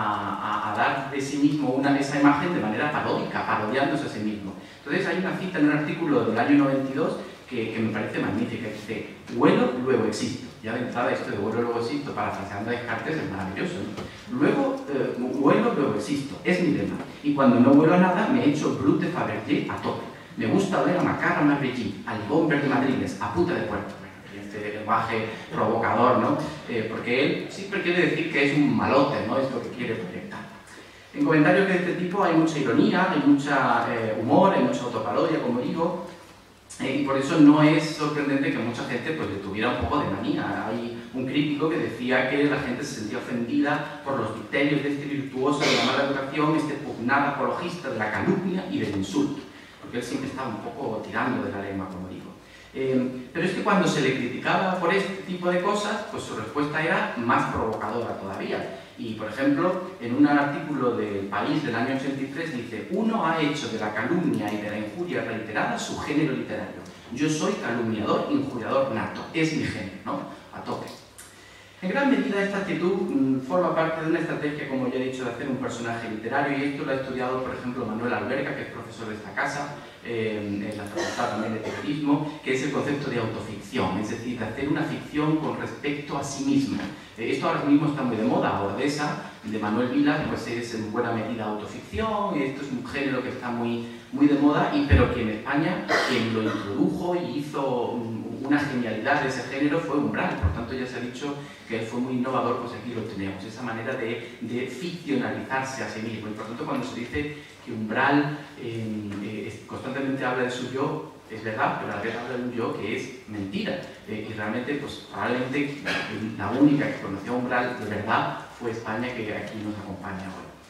F: a dar de sí mismo esa imagen de manera paródica, parodiándose a sí mismo. Entonces hay una cita en un artículo del año 92 que me parece magnífica, que dice: huelo, luego existo. Ya de entrada esto de huelo, luego existo, parafraseando a Descartes, es maravilloso, ¿no? Luego, huelo, luego existo, es mi lema. Y cuando no huelo a nada, me echo Brut de Fabergé a tope. Me gusta oler a Macarra Marbellí, al Bomber de Madriles, a puta de puerto. Este lenguaje provocador, ¿no? Porque él siempre quiere decir que es un malote, ¿no? Es lo que quiere proyectar. En comentarios de este tipo hay mucha ironía, hay mucha humor, hay mucha autoparodia, como digo, y por eso no es sorprendente que mucha gente pues, le tuviera un poco de manía. Hay un crítico que decía que la gente se sentía ofendida por los dicterios de este virtuoso de la mala educación, este pugnal apologista de la calumnia y del insulto, porque él siempre estaba un poco tirando de la lengua, como digo. Pero es que cuando se le criticaba por este tipo de cosas, pues su respuesta era más provocadora todavía. Y, por ejemplo, en un artículo del País del año 83 dice: uno ha hecho de la calumnia y de la injuria reiterada su género literario. Yo soy calumniador, injuriador nato. Es mi género, ¿no? A tope. En gran medida esta actitud forma parte de una estrategia, como ya he dicho, de hacer un personaje literario, y esto lo ha estudiado, por ejemplo, Manuel Alberca, que es profesor de esta casa, en la Facultad también de Periodismo, que es el concepto de autoficción, es decir, de hacer una ficción con respecto a sí mismo. Esto ahora mismo está muy de moda. Ordesa, de Manuel Vilas, pues es en buena medida autoficción, y esto es un género que está muy de moda, pero que en España quien lo introdujo y hizo una genialidad de ese género fue Umbral. Por tanto, ya se ha dicho que él fue muy innovador, pues aquí lo tenemos, esa manera de ficcionalizarse a sí mismo. Y por tanto, cuando se dice que Umbral constantemente habla de su yo, es verdad, pero a la vez habla de un yo que es mentira. Y realmente, pues probablemente la única que conoció a Umbral de verdad fue España, que aquí nos acompaña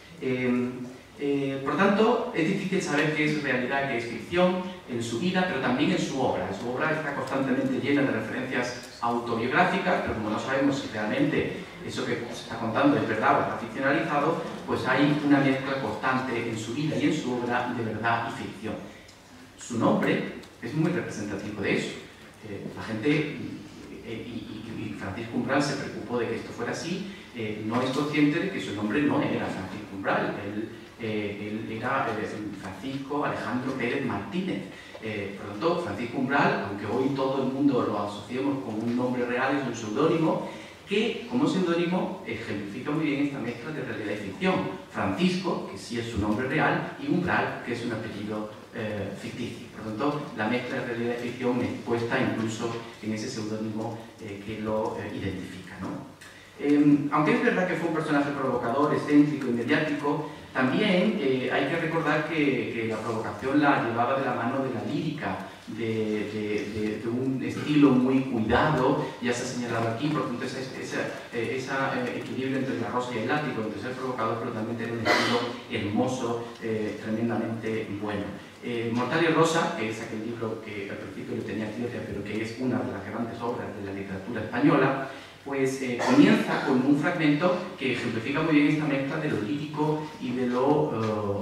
F: hoy. Por tanto, es difícil saber qué es realidad, qué es ficción en su vida, pero también en su obra. En su obra está constantemente llena de referencias autobiográficas, pero como no sabemos si realmente eso que se está contando es verdad o está ficcionalizado, pues hay una mezcla constante en su vida y en su obra de verdad y ficción. Su nombre es muy representativo de eso. La gente, y Francisco Umbral se preocupó de que esto fuera así, no es consciente de que su nombre no era Francisco Umbral. Él era Francisco Alejandro Pérez Martínez. Por lo tanto, Francisco Umbral, aunque hoy todo el mundo lo asociemos con un nombre real, es un seudónimo que, como seudónimo, ejemplifica muy bien esta mezcla de realidad y ficción. Francisco, que sí es su nombre real, y Umbral, que es un apellido ficticio. Por lo tanto, la mezcla de realidad y ficción es puesta incluso en ese seudónimo que lo identifica, ¿no? Aunque es verdad que fue un personaje provocador, excéntrico y mediático, también hay que recordar que la provocación la llevaba de la mano de la lírica, de un estilo muy cuidado, ya se ha señalado aquí, por tanto ese equilibrio entre la rosa y el látigo, entre ser provocador, pero también tener un estilo hermoso, tremendamente bueno. Mortal y Rosa, que es aquel libro que al principio lo tenía Tierra, pero que es una de las grandes obras de la literatura española, pues comienza con un fragmento que ejemplifica muy bien esta mezcla de lo lírico y de lo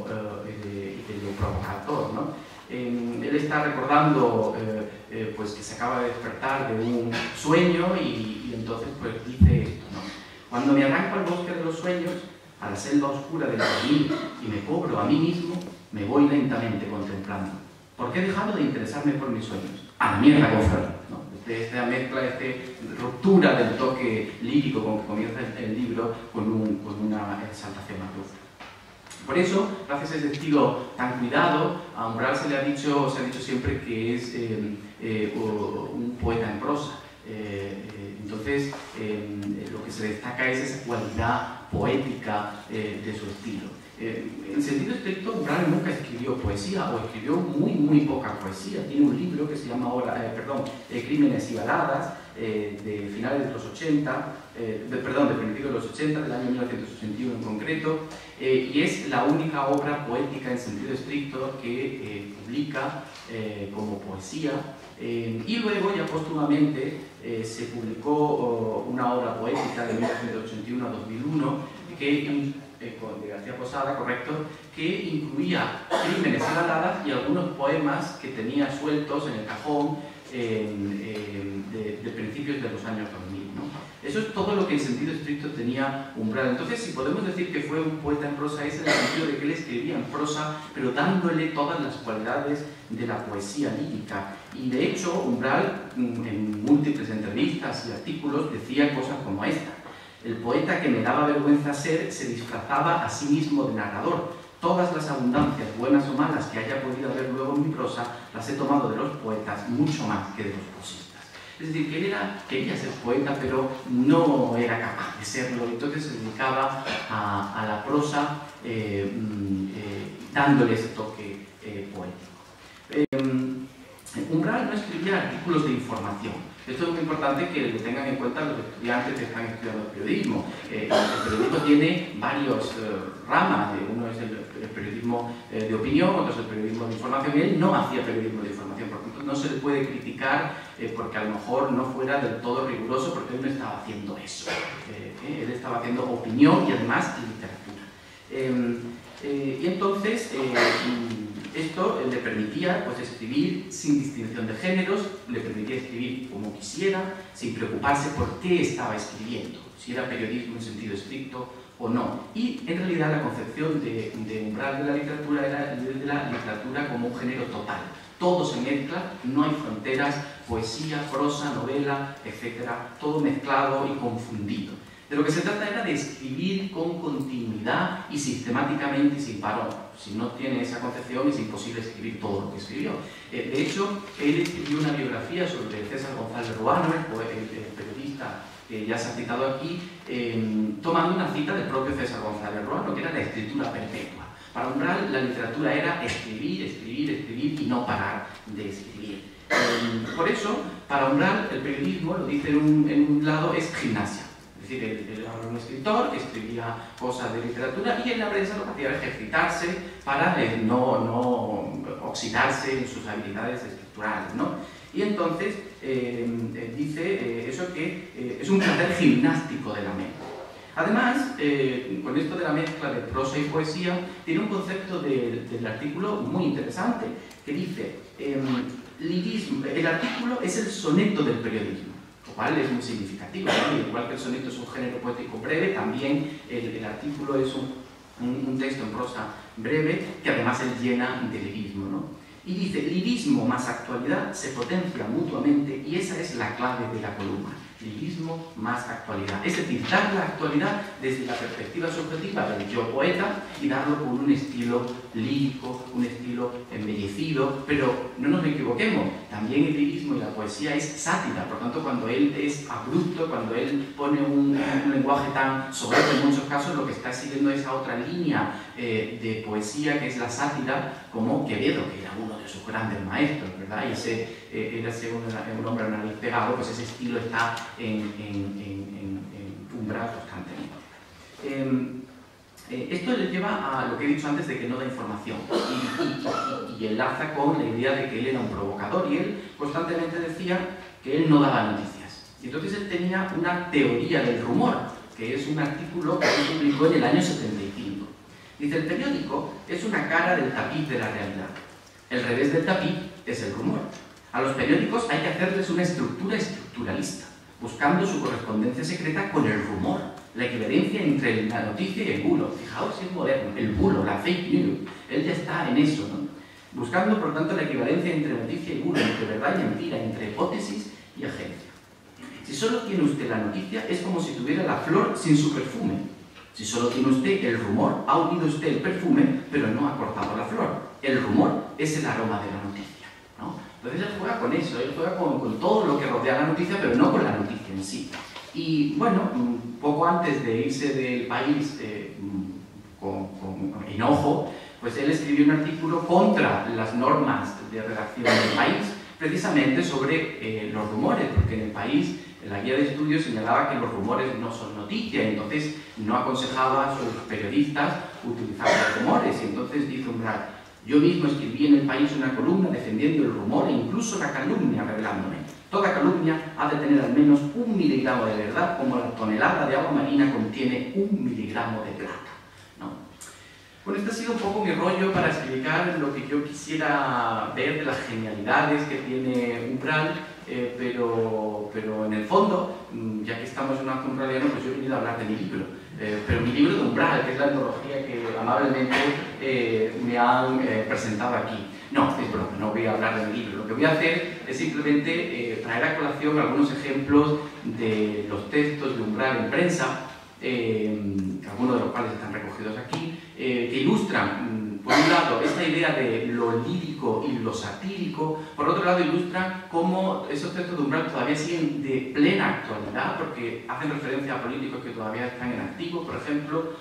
F: provocador, ¿no? Él está recordando pues que se acaba de despertar de un sueño y entonces pues dice esto, ¿no? Cuando me arranco al bosque de los sueños, a la selva oscura del dormir y me cobro a mí mismo, me voy lentamente contemplando. ¿Por qué he dejado de interesarme por mis sueños? A la mierda con Freud, ¿no? Esta mezcla, esta ruptura del toque lírico con que comienza el libro con una exaltación más luz. Por eso, gracias a ese estilo tan cuidado, a Umbral se ha dicho siempre que es un poeta en prosa. Entonces, lo que se destaca es esa cualidad poética de su estilo. En sentido estricto, Umbral nunca escribió poesía, o escribió muy poca poesía. Tiene un libro que se llama Crímenes y Baladas, de finales de los 80, de principios de los 80, del año 1981 en concreto, y es la única obra poética en sentido estricto que publica como poesía. Y luego, ya póstumamente, se publicó una obra poética de 1981 a 2001 de García Posada, correcto, que incluía crímenes y baladas y algunos poemas que tenía sueltos en el cajón de principios de los años 2000, ¿no? Eso es todo lo que en sentido estricto tenía Umbral. Entonces, si podemos decir que fue un poeta en prosa, es en el sentido de que él escribía en prosa, pero dándole todas las cualidades de la poesía lírica. Y de hecho, Umbral, en múltiples entrevistas y artículos, decía cosas como esta: el poeta que me daba vergüenza ser se disfrazaba a sí mismo de narrador. Todas las abundancias, buenas o malas, que haya podido haber luego en mi prosa, las he tomado de los poetas mucho más que de los prosistas. Es decir, que él quería ser poeta, pero no era capaz de serlo. Entonces se dedicaba a la prosa dándole ese toque poético. Umbral no escribía artículos de información. Esto es muy importante que lo tengan en cuenta los estudiantes que están estudiando periodismo. El periodismo tiene varias ramas. Uno es el periodismo de opinión, otro es el periodismo de información. Y él no hacía periodismo de información, por tanto no se le puede criticar porque a lo mejor no fuera del todo riguroso, porque él no estaba haciendo eso. Él estaba haciendo opinión y además literatura. Y entonces esto le permitía pues, escribir sin distinción de géneros, le permitía escribir como quisiera, sin preocuparse por qué estaba escribiendo, si era periodismo en sentido estricto o no. Y en realidad la concepción de Umbral de la literatura era de la literatura como un género total. Todo se mezcla, no hay fronteras, poesía, prosa, novela, etcétera, todo mezclado y confundido. De lo que se trata era de escribir con continuidad y sistemáticamente y sin parón. Si no tiene esa concepción es imposible escribir todo lo que escribió. De hecho, él escribió una biografía sobre César González Ruano, el periodista que ya se ha citado aquí, tomando una cita del propio César González Ruano, que era la escritura perpetua. Para Umbral, la literatura era escribir, escribir, escribir y no parar de escribir. Por eso, para Umbral, el periodismo, lo dice en un lado, es gimnasia. Es decir, él era un escritor que escribía cosas de literatura y en la prensa lo que hacía era ejercitarse para no oxidarse en sus habilidades escriturales, ¿no? Y entonces dice eso que es un placer gimnástico de la mente. Además, con esto de la mezcla de prosa y poesía, tiene un concepto del artículo muy interesante, que dice, el artículo es el soneto del periodismo, lo cual es muy significativo, ¿no? Igual que el soneto es un género poético breve, también el artículo es un texto en prosa breve, que además él llena de lirismo, ¿no? Y dice, lirismo más actualidad se potencia mutuamente y esa es la clave de la columna. Lirismo más actualidad. Es decir, dar la actualidad desde la perspectiva subjetiva del yo poeta y darlo con un estilo lírico, un estilo embellecido, pero no nos equivoquemos, también el lirismo y la poesía es sátira, por tanto cuando él es abrupto, cuando él pone un lenguaje tan soberbio en muchos casos, lo que está siguiendo es a otra línea de poesía que es la sátira, como Quevedo, que era uno de sus grandes maestros, ¿verdad? Y era un hombre a nariz pegado, pues ese estilo está en Umbral constantemente. Esto le lleva a lo que he dicho antes de que no da información y enlaza con la idea de que él era un provocador y él constantemente decía que él no daba noticias. Y entonces él tenía una teoría del rumor, que es un artículo que se publicó en el año 75. Dice, el periódico es una cara del tapiz de la realidad. El revés del tapiz es el rumor. A los periódicos hay que hacerles una estructura estructuralista, buscando su correspondencia secreta con el rumor, la equivalencia entre la noticia y el bulo. Fijaos si es moderno, el bulo, la fake news, él ya está en eso, ¿no? Buscando, por tanto, la equivalencia entre noticia y bulo, entre verdad y mentira, entre hipótesis y agencia. Si solo tiene usted la noticia, es como si tuviera la flor sin su perfume. Si solo tiene usted el rumor, ha unido usted el perfume, pero no ha cortado la flor. El rumor es el aroma de la noticia, ¿no? Entonces él juega con eso, él juega con todo lo que rodea la noticia, pero no con la noticia en sí. Y bueno, poco antes de irse del país con enojo, pues él escribió un artículo contra las normas de redacción del país, precisamente sobre los rumores, porque en el país En la guía de estudios señalaba que los rumores no son noticia, y entonces no aconsejaba a sus periodistas utilizar los rumores. Y entonces dice Umbral: yo mismo escribí en El País una columna defendiendo el rumor e incluso la calumnia, revelándome: toda calumnia ha de tener al menos 1 miligramo de verdad, como la tonelada de agua marina contiene 1 miligramo de plata, ¿no? Bueno, este ha sido un poco mi rollo para explicar lo que yo quisiera ver de las genialidades que tiene Umbral, pero en el fondo, ya que estamos en una umbraliana, pues yo he venido a hablar de mi libro. Pero mi libro de Umbral, que es la antología que amablemente me han presentado aquí. No, es broma, no voy a hablar de mi libro. Lo que voy a hacer es simplemente traer a colación algunos ejemplos de los textos de Umbral en prensa, algunos de los cuales están recogidos aquí, que ilustran, por un lado, esta idea de lo lírico y lo satírico, por otro lado, ilustran cómo esos textos de Umbral todavía siguen de plena actualidad, porque hacen referencia a políticos que todavía están en activo, por ejemplo,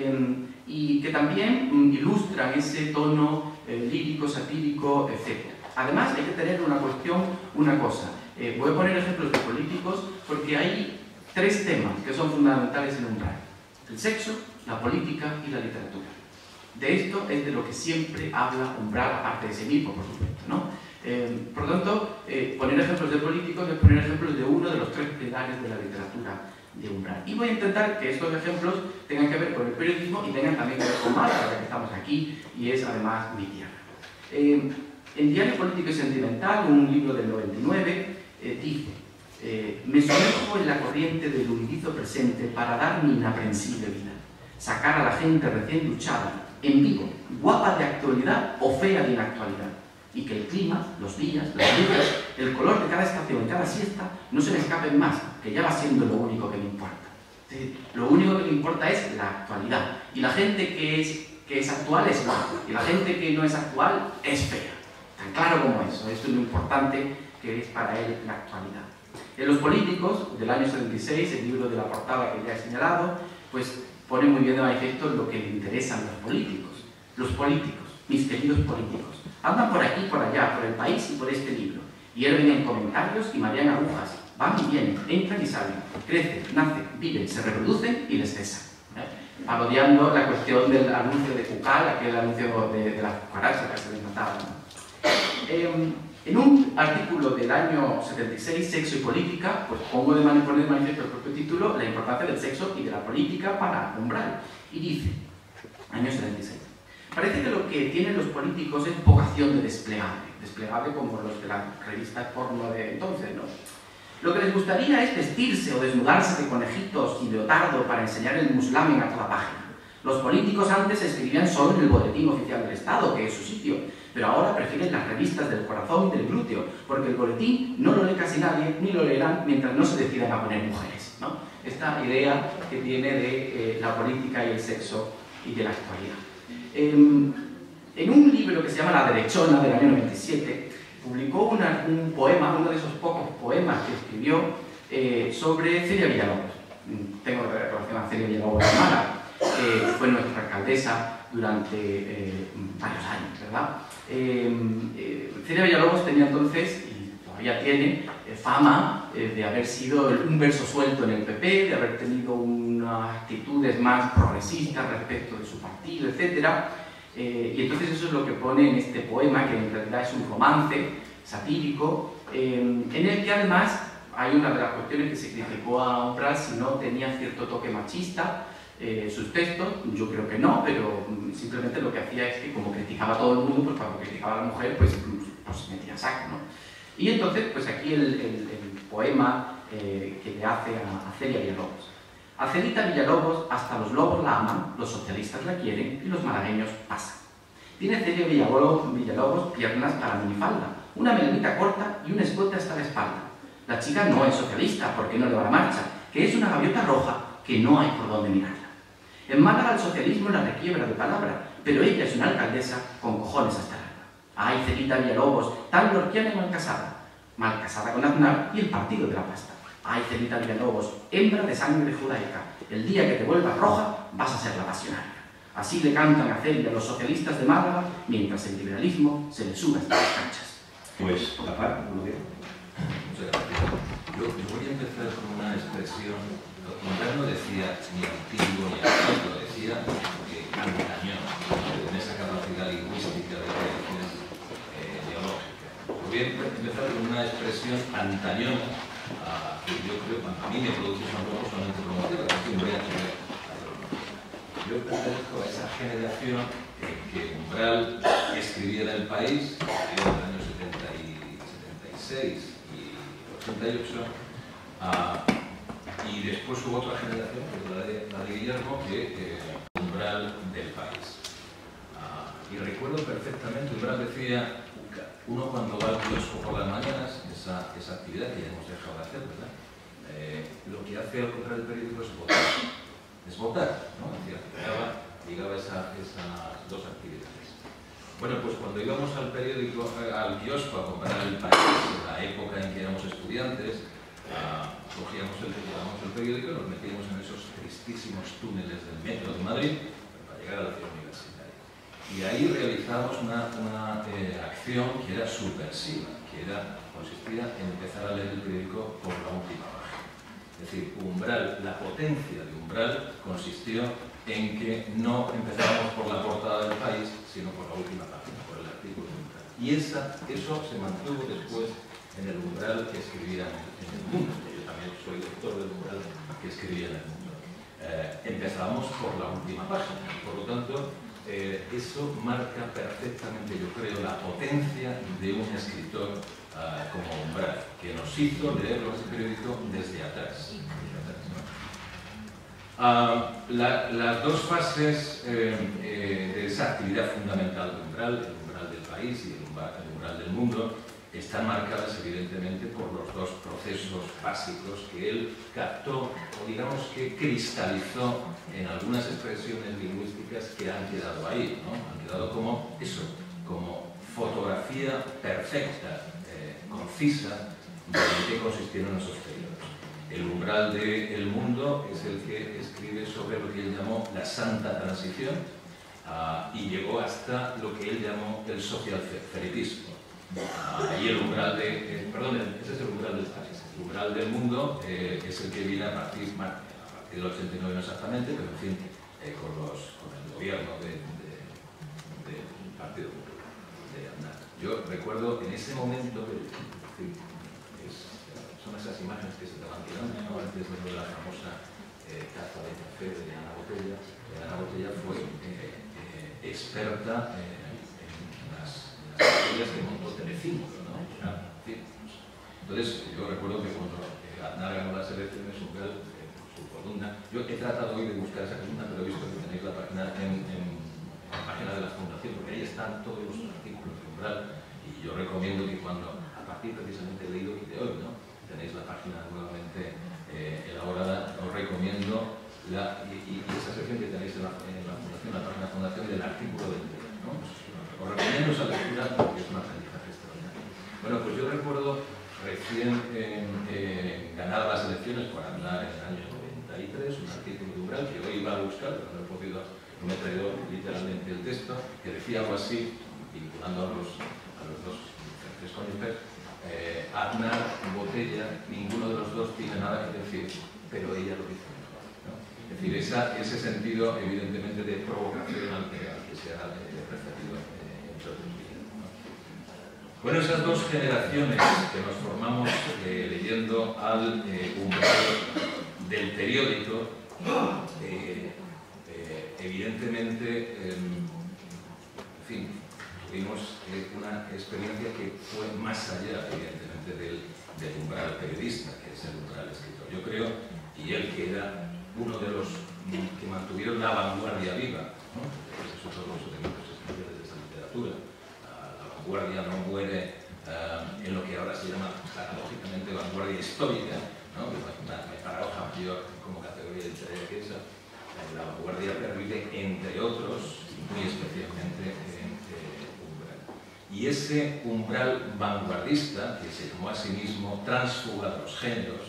F: y que también ilustran ese tono lírico, satírico, etc. Además, hay que tener una cosa. Voy a poner ejemplos de políticos porque hay 3 temas que son fundamentales en Umbral: el sexo, la política y la literatura. De esto es de lo que siempre habla Umbral, aparte de sí mismo, por supuesto, ¿no? Por lo tanto, poner ejemplos de políticos es poner ejemplos de uno de los 3 pilares de la literatura de Umbral. Y voy a intentar que estos ejemplos tengan que ver con el periodismo y tengan también que ver con Málaga, ya que estamos aquí, y es además mi tierra. En Diario Político y Sentimental, un libro del 99, dice: me sumerjo en la corriente del huidizo presente para dar mi inaprensible vida, sacar a la gente recién duchada, en vivo, guapa de actualidad o fea de inactualidad, y que el clima, los días, las luces, el color de cada estación y cada siesta no se me escapen más, que ya va siendo lo único que me importa. Es decir, lo único que me importa es la actualidad, y la gente que es actual es guapa, y la gente que no es actual es fea. Tan claro como eso, esto es lo importante que es para él la actualidad. En Los políticos, del año 76, el libro de la portada que ya he señalado, pues pone muy bien de manifiesto lo que le interesan los políticos. Los políticos, mis queridos políticos, andan por aquí, por allá, por el país y por este libro. Hierven en comentarios y marean agujas. Van y vienen, entran y salen, crecen, nacen, viven, se reproducen y les cesan. Parodiando la cuestión del anuncio de Cucal, aquel anuncio de las cucarachas que se les mataban, ¿no? En un artículo del año 76, Sexo y Política, pues pongo de poner de manifiesto el propio título, la importancia del sexo y de la política para Umbral. Y dice, año 76, parece que lo que tienen los políticos es vocación de desplegable como los de las revistas porno de entonces, ¿no? Lo que les gustaría es vestirse o desnudarse de conejitos y leotardo para enseñar el muslamen a toda página. Los políticos antes escribían solo en el boletín oficial del Estado, que es su sitio, pero ahora prefieren las revistas del corazón y del glúteo, porque el boletín no lo lee casi nadie, ni lo leerán mientras no se decidan a poner mujeres, ¿no? Esta idea que tiene de la política y el sexo y de la actualidad. En un libro que se llama La derechona, del año 97, publicó un poema, uno de esos pocos poemas que escribió sobre Celia Villalobos. Tengo relación a Celia Villalobos de Málaga, que fue nuestra alcaldesa durante varios años, ¿verdad? Celia Villalobos tenía entonces, y todavía tiene, fama de haber sido un verso suelto en el PP, de haber tenido unas actitudes más progresistas respecto de su partido, etc. Y entonces eso es lo que pone en este poema, que en realidad es un romance satírico, en el que además hay una de las cuestiones que se criticó a Umbral si no tenía cierto toque machista. Sus textos, yo creo que no, pero simplemente lo que hacía es que como criticaba a todo el mundo, pues cuando criticaba a la mujer, pues se metía a saco, ¿no? Y entonces, pues aquí el poema que le hace a Celia Villalobos. A Celita Villalobos hasta los lobos la aman, los socialistas la quieren y los malagueños pasan. Tiene Celia Villalobos piernas para minifalda, una melenita corta y un escote hasta la espalda. La chica no es socialista, porque no le va la marcha, que es una gaviota roja que no hay por dónde mirarla. En Málaga el socialismo la requiebra de palabra, pero ella es una alcaldesa con cojones hasta el alma. Ay, Celita Villalobos, tan lorquiana y mal casada con Aznar y el partido de la pasta. Ay, Celita Villalobos, hembra de sangre judaica, el día que te vuelvas roja vas a ser la pasionaria. Así le cantan a Celia los socialistas de Málaga, mientras el liberalismo se le sube hasta las canchas.
C: Pues, la par, buenos días.
B: Muchas gracias. Yo voy a empezar con una expresión. Umbral no decía ni antiguo ni actual, decía antañón, en esa capacidad lingüística de predicción ideológica. Voy a empezar con una expresión antañona, que yo creo que a mí me produce un poco solamente promotiva, que voy a tener. Yo pertenezco a esa generación que Umbral escribía en El País, en el año 76 y 88, y después hubo otra generación, que es la de Guillermo, que Umbral del País. Y recuerdo perfectamente, Umbral decía, uno cuando va al kiosco por las mañanas, esa actividad que ya hemos dejado de hacer, ¿verdad? Lo que hace al comprar el periódico es votar. Es votar, ¿no? Es decir, ligaba esas dos actividades. Bueno, pues cuando íbamos al periódico, al kiosco a comprar El País, en la época en que éramos estudiantes, cogíamos el periódico y nos metíamos en esos tristísimos túneles del metro de Madrid para llegar a la ciudad universitaria. Y ahí realizábamos una acción que era subversiva, que consistía en empezar a leer el periódico por la última página. Es decir, Umbral, la potencia de Umbral consistió en que no empezábamos por la portada del País, sino por la última página, por el artículo de Umbral. Y eso se mantuvo después en el Umbral que escribía en El Mundo. Yo también soy lector del Umbral que escribía en El Mundo. Empezábamos por la última página. Por lo tanto, eso marca perfectamente, yo creo, la potencia de un escritor como Umbral, que nos hizo leer ese periódico desde atrás. Las dos fases de esa actividad fundamental de Umbral, el Umbral del País y el Umbral del Mundo, están marcadas evidentemente por los dos procesos básicos que él captó, o digamos que cristalizó en algunas expresiones lingüísticas que han quedado ahí, ¿no? Han quedado como eso, como fotografía perfecta, concisa, de en qué consistieron esos periodos. El Umbral del Mundo es el que escribe sobre lo que él llamó la Santa Transición y llegó hasta lo que él llamó el socialfelitismo. Y el Umbral ese es el Umbral del País. El Umbral del Mundo es el que viene a partir del 89 no exactamente, pero en fin, con el gobierno del Partido de Aznar. Yo recuerdo en ese momento, son esas imágenes que se te van tirando, ¿no? Antes de la famosa taza de café de Ana Botella. Ana Botella fue experta en las historias que montó Telecinco, ¿no? Entonces, yo recuerdo que cuando Aznar ganó las elecciones, su columna, yo he tratado hoy de buscar esa columna, pero he visto que tenéis la página en la página de la Fundación, porque ahí están todos los artículos de Umbral, y yo recomiendo que cuando, a partir precisamente del leído y de hoy, ¿no? Tenéis la página nuevamente elaborada, os recomiendo y esa sección que tenéis en la Fundación, la página Fundación del artículo del día, ¿no? Os recomiendo esa lectura porque es un aprendizaje extraordinario. Bueno, pues yo recuerdo recién ganar las elecciones por Aznar en el año 93, un artículo de Umbral que hoy iba a buscar, pero no he podido, no me he traído literalmente el texto, que decía algo así, vinculando a los dos cónyuges. Aznar, Botella, ninguno de los dos tiene nada que decir, pero ella lo dice mejor, ¿no? Es decir, ese sentido, evidentemente, de provocación al que se ha referido entre otros días, ¿no? Bueno, esas dos generaciones que nos formamos leyendo al Umbral del periódico, evidentemente, en fin, tuvimos una experiencia que fue más allá, evidentemente, del umbral periodista, que es el umbral escritor. Yo creo, y él que era uno de los que mantuvieron la vanguardia viva, ¿no? Esos son todos los elementos esenciales de esta literatura. La vanguardia no muere en lo que ahora se llama, paradójicamente, vanguardia histórica, ¿no? Una paradoja mayor como categoría literaria que esa. La vanguardia pervive, entre otros, muy especialmente y ese umbral vanguardista, que se llamó a sí mismo tránsfuga de los géneros,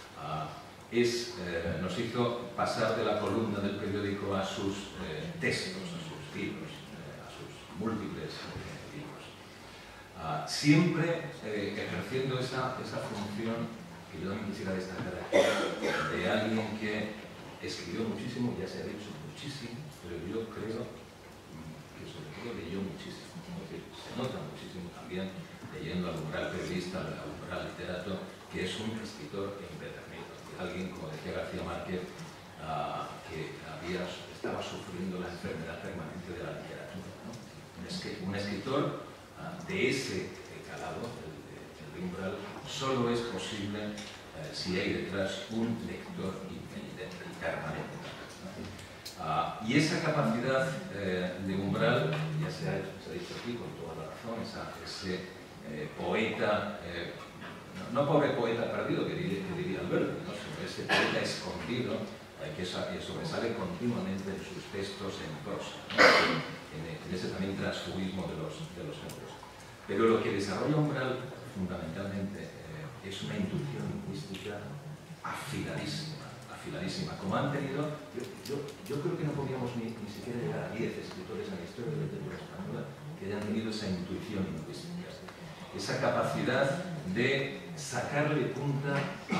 B: nos hizo pasar de la columna del periódico a sus textos, a sus libros, a sus múltiples libros.
G: siempre ejerciendo esa función que yo también quisiera destacar aquí, de alguien que escribió muchísimo, ya se ha dicho muchísimo, pero yo creo que sobre todo leyó muchísimo, porque se nota muchísimo también leyendo al umbral periodista, al umbral literato, que es un escritor empedernido, alguien, como decía García Márquez, que estaba sufriendo la enfermedad permanente de la literatura, ¿no? Un escritor de ese calado, el umbral, solo es posible si hay detrás un lector permanente. Y esa capacidad de umbral, ya se ha dicho aquí con toda la razón, ese poeta, no pobre poeta perdido, que diría Alberti, ¿no? Sino ese poeta escondido que sobresale continuamente en sus textos en prosa, ¿no? en ese también transfugismo de los géneros. Pero lo que desarrolla umbral fundamentalmente es una intuición lingüística afiladísima, como han tenido, yo creo que no podíamos ni siquiera llegar a 10 escritores en la historia de la literatura española que hayan tenido esa intuición lingüística, esa capacidad de sacarle punta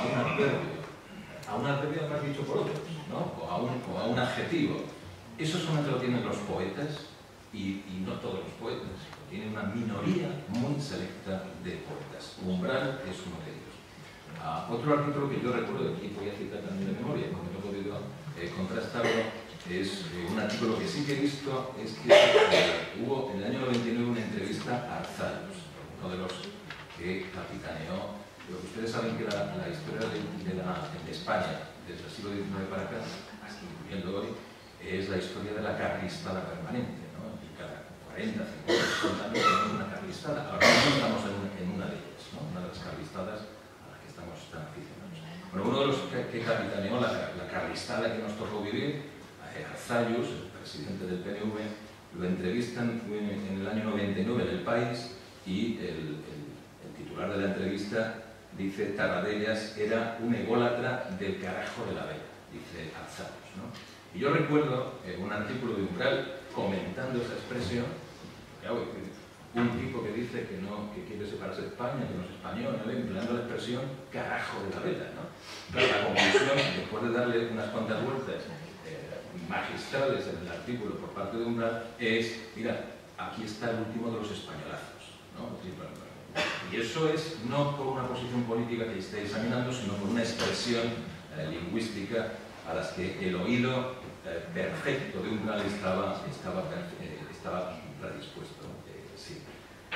G: a un adverbio que has dicho por otros, ¿no? o a un adjetivo. Eso solamente lo tienen los poetas y no todos los poetas. Tiene una minoría muy selecta de poetas. Umbral es uno de ellos. Otro artículo que yo recuerdo, aquí voy a citar también de memoria, porque no he podido contrastarlo, es un artículo que sí que he visto, es que hubo en el año 99 una entrevista a Arzallus, uno de los que capitaneó. Pero ustedes saben que la historia de España, desde el siglo XIX para acá, hasta incluyendo hoy, es la historia de la carlistada permanente, ¿no? Y cada 40, 50, 60 años tenemos una carlistada. Ahora mismo estamos en una de ellas, ¿no? Una de las carlistadas a las que estamos tan aficionados. Bueno, uno de los que capitaneó la carlistada que nos tocó vivir, Arzallus, el presidente del PNV, lo entrevistan en el año 99 en El País y el titular de la entrevista dice: Tarradellas era un ególatra del carajo de la vela, dice Arzallus, ¿no? Y yo recuerdo un artículo de Umbral comentando esa expresión, un tipo que dice que quiere separarse de España, que no es español, ¿no? Empleando la expresión carajo de la vela, ¿no? Claro, la conclusión, después de darle unas cuantas vueltas magistrales en el artículo por parte de Umbral, es: mira, aquí está el último de los españolazos, ¿no? Y eso es no por una posición política que esté examinando, sino por una expresión lingüística a las que el oído perfecto de Umbral estaba predispuesto siempre.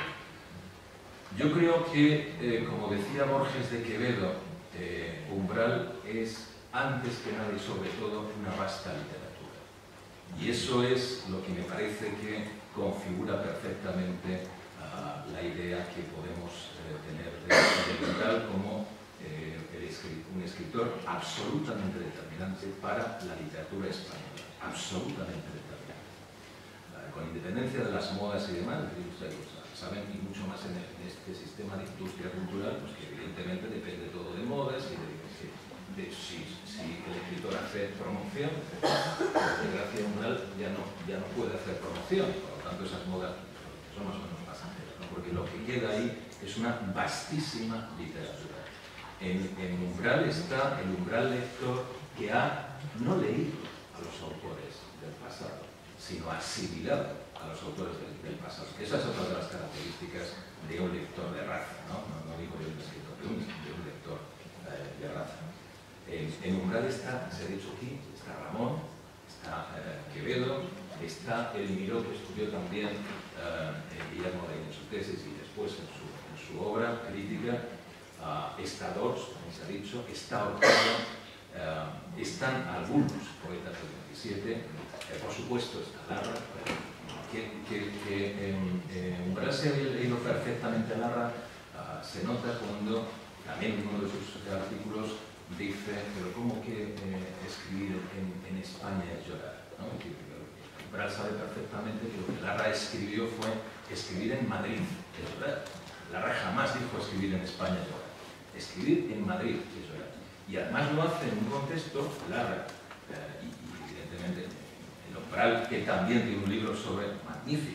G: Yo creo que, como decía Borges de Quevedo, Umbral es antes que nada y sobre todo una vasta literatura. Y eso es lo que me parece que configura perfectamente la idea que podemos tener de Umbral como un escritor absolutamente determinante para la literatura española, absolutamente determinante. Con independencia de las modas y demás, ustedes saben, y mucho más en este sistema de industria cultural, pues que evidentemente depende todo de modas y de si el escritor hace promoción, por desgracia Umbral ya no puede hacer promoción, por lo tanto esas modas son más o menos pasajeras, ¿no? Porque lo que queda ahí es una vastísima literatura. En Umbral está el umbral lector que ha no leído a los autores del pasado, sino asimilado a los autores del pasado. Esa es otra de las características de un lector de raza, ¿no? No digo de un escritor, de un lector de raza. En Umbral está, se ha dicho aquí, está Ramón, está Quevedo, está el Miró, que estudió también Guillermo Laín en su tesis y después en su obra crítica. Está Dors, como se ha dicho, está Hurtado, están algunos poetas del 27, por supuesto está Larra, que Umbral se ha leído perfectamente a Larra, se nota cuando también en uno de sus artículos dice: pero ¿cómo que escribir en España es llorar? ¿No? Umbral sabe perfectamente que lo que Larra escribió fue escribir en Madrid es llorar. Larra jamás dijo escribir en España es llorar. Escribir en Madrid es llorar. Y además lo hace en un contexto, Larra, y evidentemente el Umbral, que también tiene un libro magnífico sobre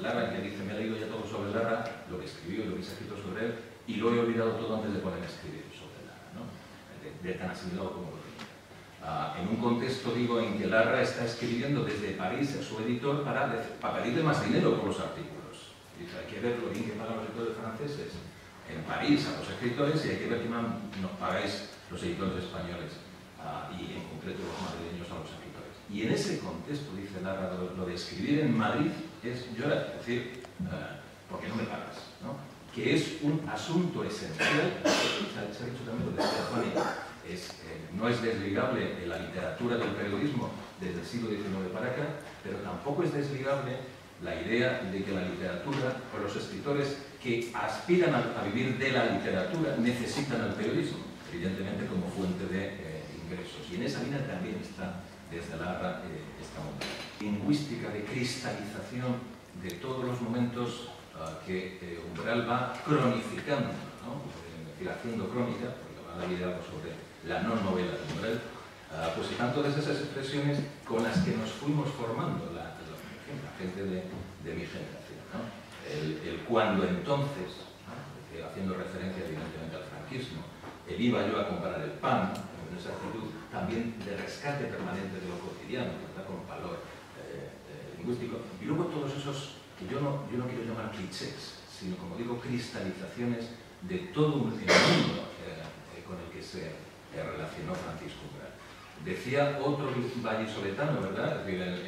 G: Larra, que dice, me he leído ya todo sobre Larra, lo que escribió y lo que se ha escrito sobre él, y lo he olvidado todo antes de ponerme a escribir sobre Larra, ¿no? De tan asimilado como lo tenía. En un contexto, digo, en que Larra está escribiendo desde París a su editor para pedirle más dinero por los artículos. Dice, hay que ver lo bien que pagan los editores franceses en París a los escritores y hay que ver qué más nos pagáis los editores españoles y en concreto los madrileños a los escritores. Y en ese contexto, dice Larra, lo de escribir en Madrid es llorar, es decir, ¿por qué no me pagas? ¿No? Que es un asunto esencial, se ha dicho también lo decía Juan, no es desligable de la literatura del periodismo desde el siglo XIX para acá, pero tampoco es desligable la idea de que la literatura o los escritores que aspiran a vivir de la literatura necesitan al periodismo, evidentemente como fuente de ingresos. Y en esa línea también está desde Larra esta onda lingüística de cristalización de todos los momentos que Umbral va cronificando, ¿no? Es decir, haciendo crónica, porque van a leer algo sobre la no novela de Umbral, pues y tanto de esas expresiones con las que nos fuimos formando la gente de mi generación, ¿no? El cuando entonces, ¿no? Haciendo referencia evidentemente al franquismo, el iba yo a comprar el pan, en esa actitud también de rescate permanente de lo cotidiano, ¿verdad? Con valor lingüístico, y luego todos esos que yo no quiero llamar clichés, sino como digo, cristalizaciones de todo el mundo con el que se relacionó Francisco Umbral. Decía otro vallisoletano, ¿verdad?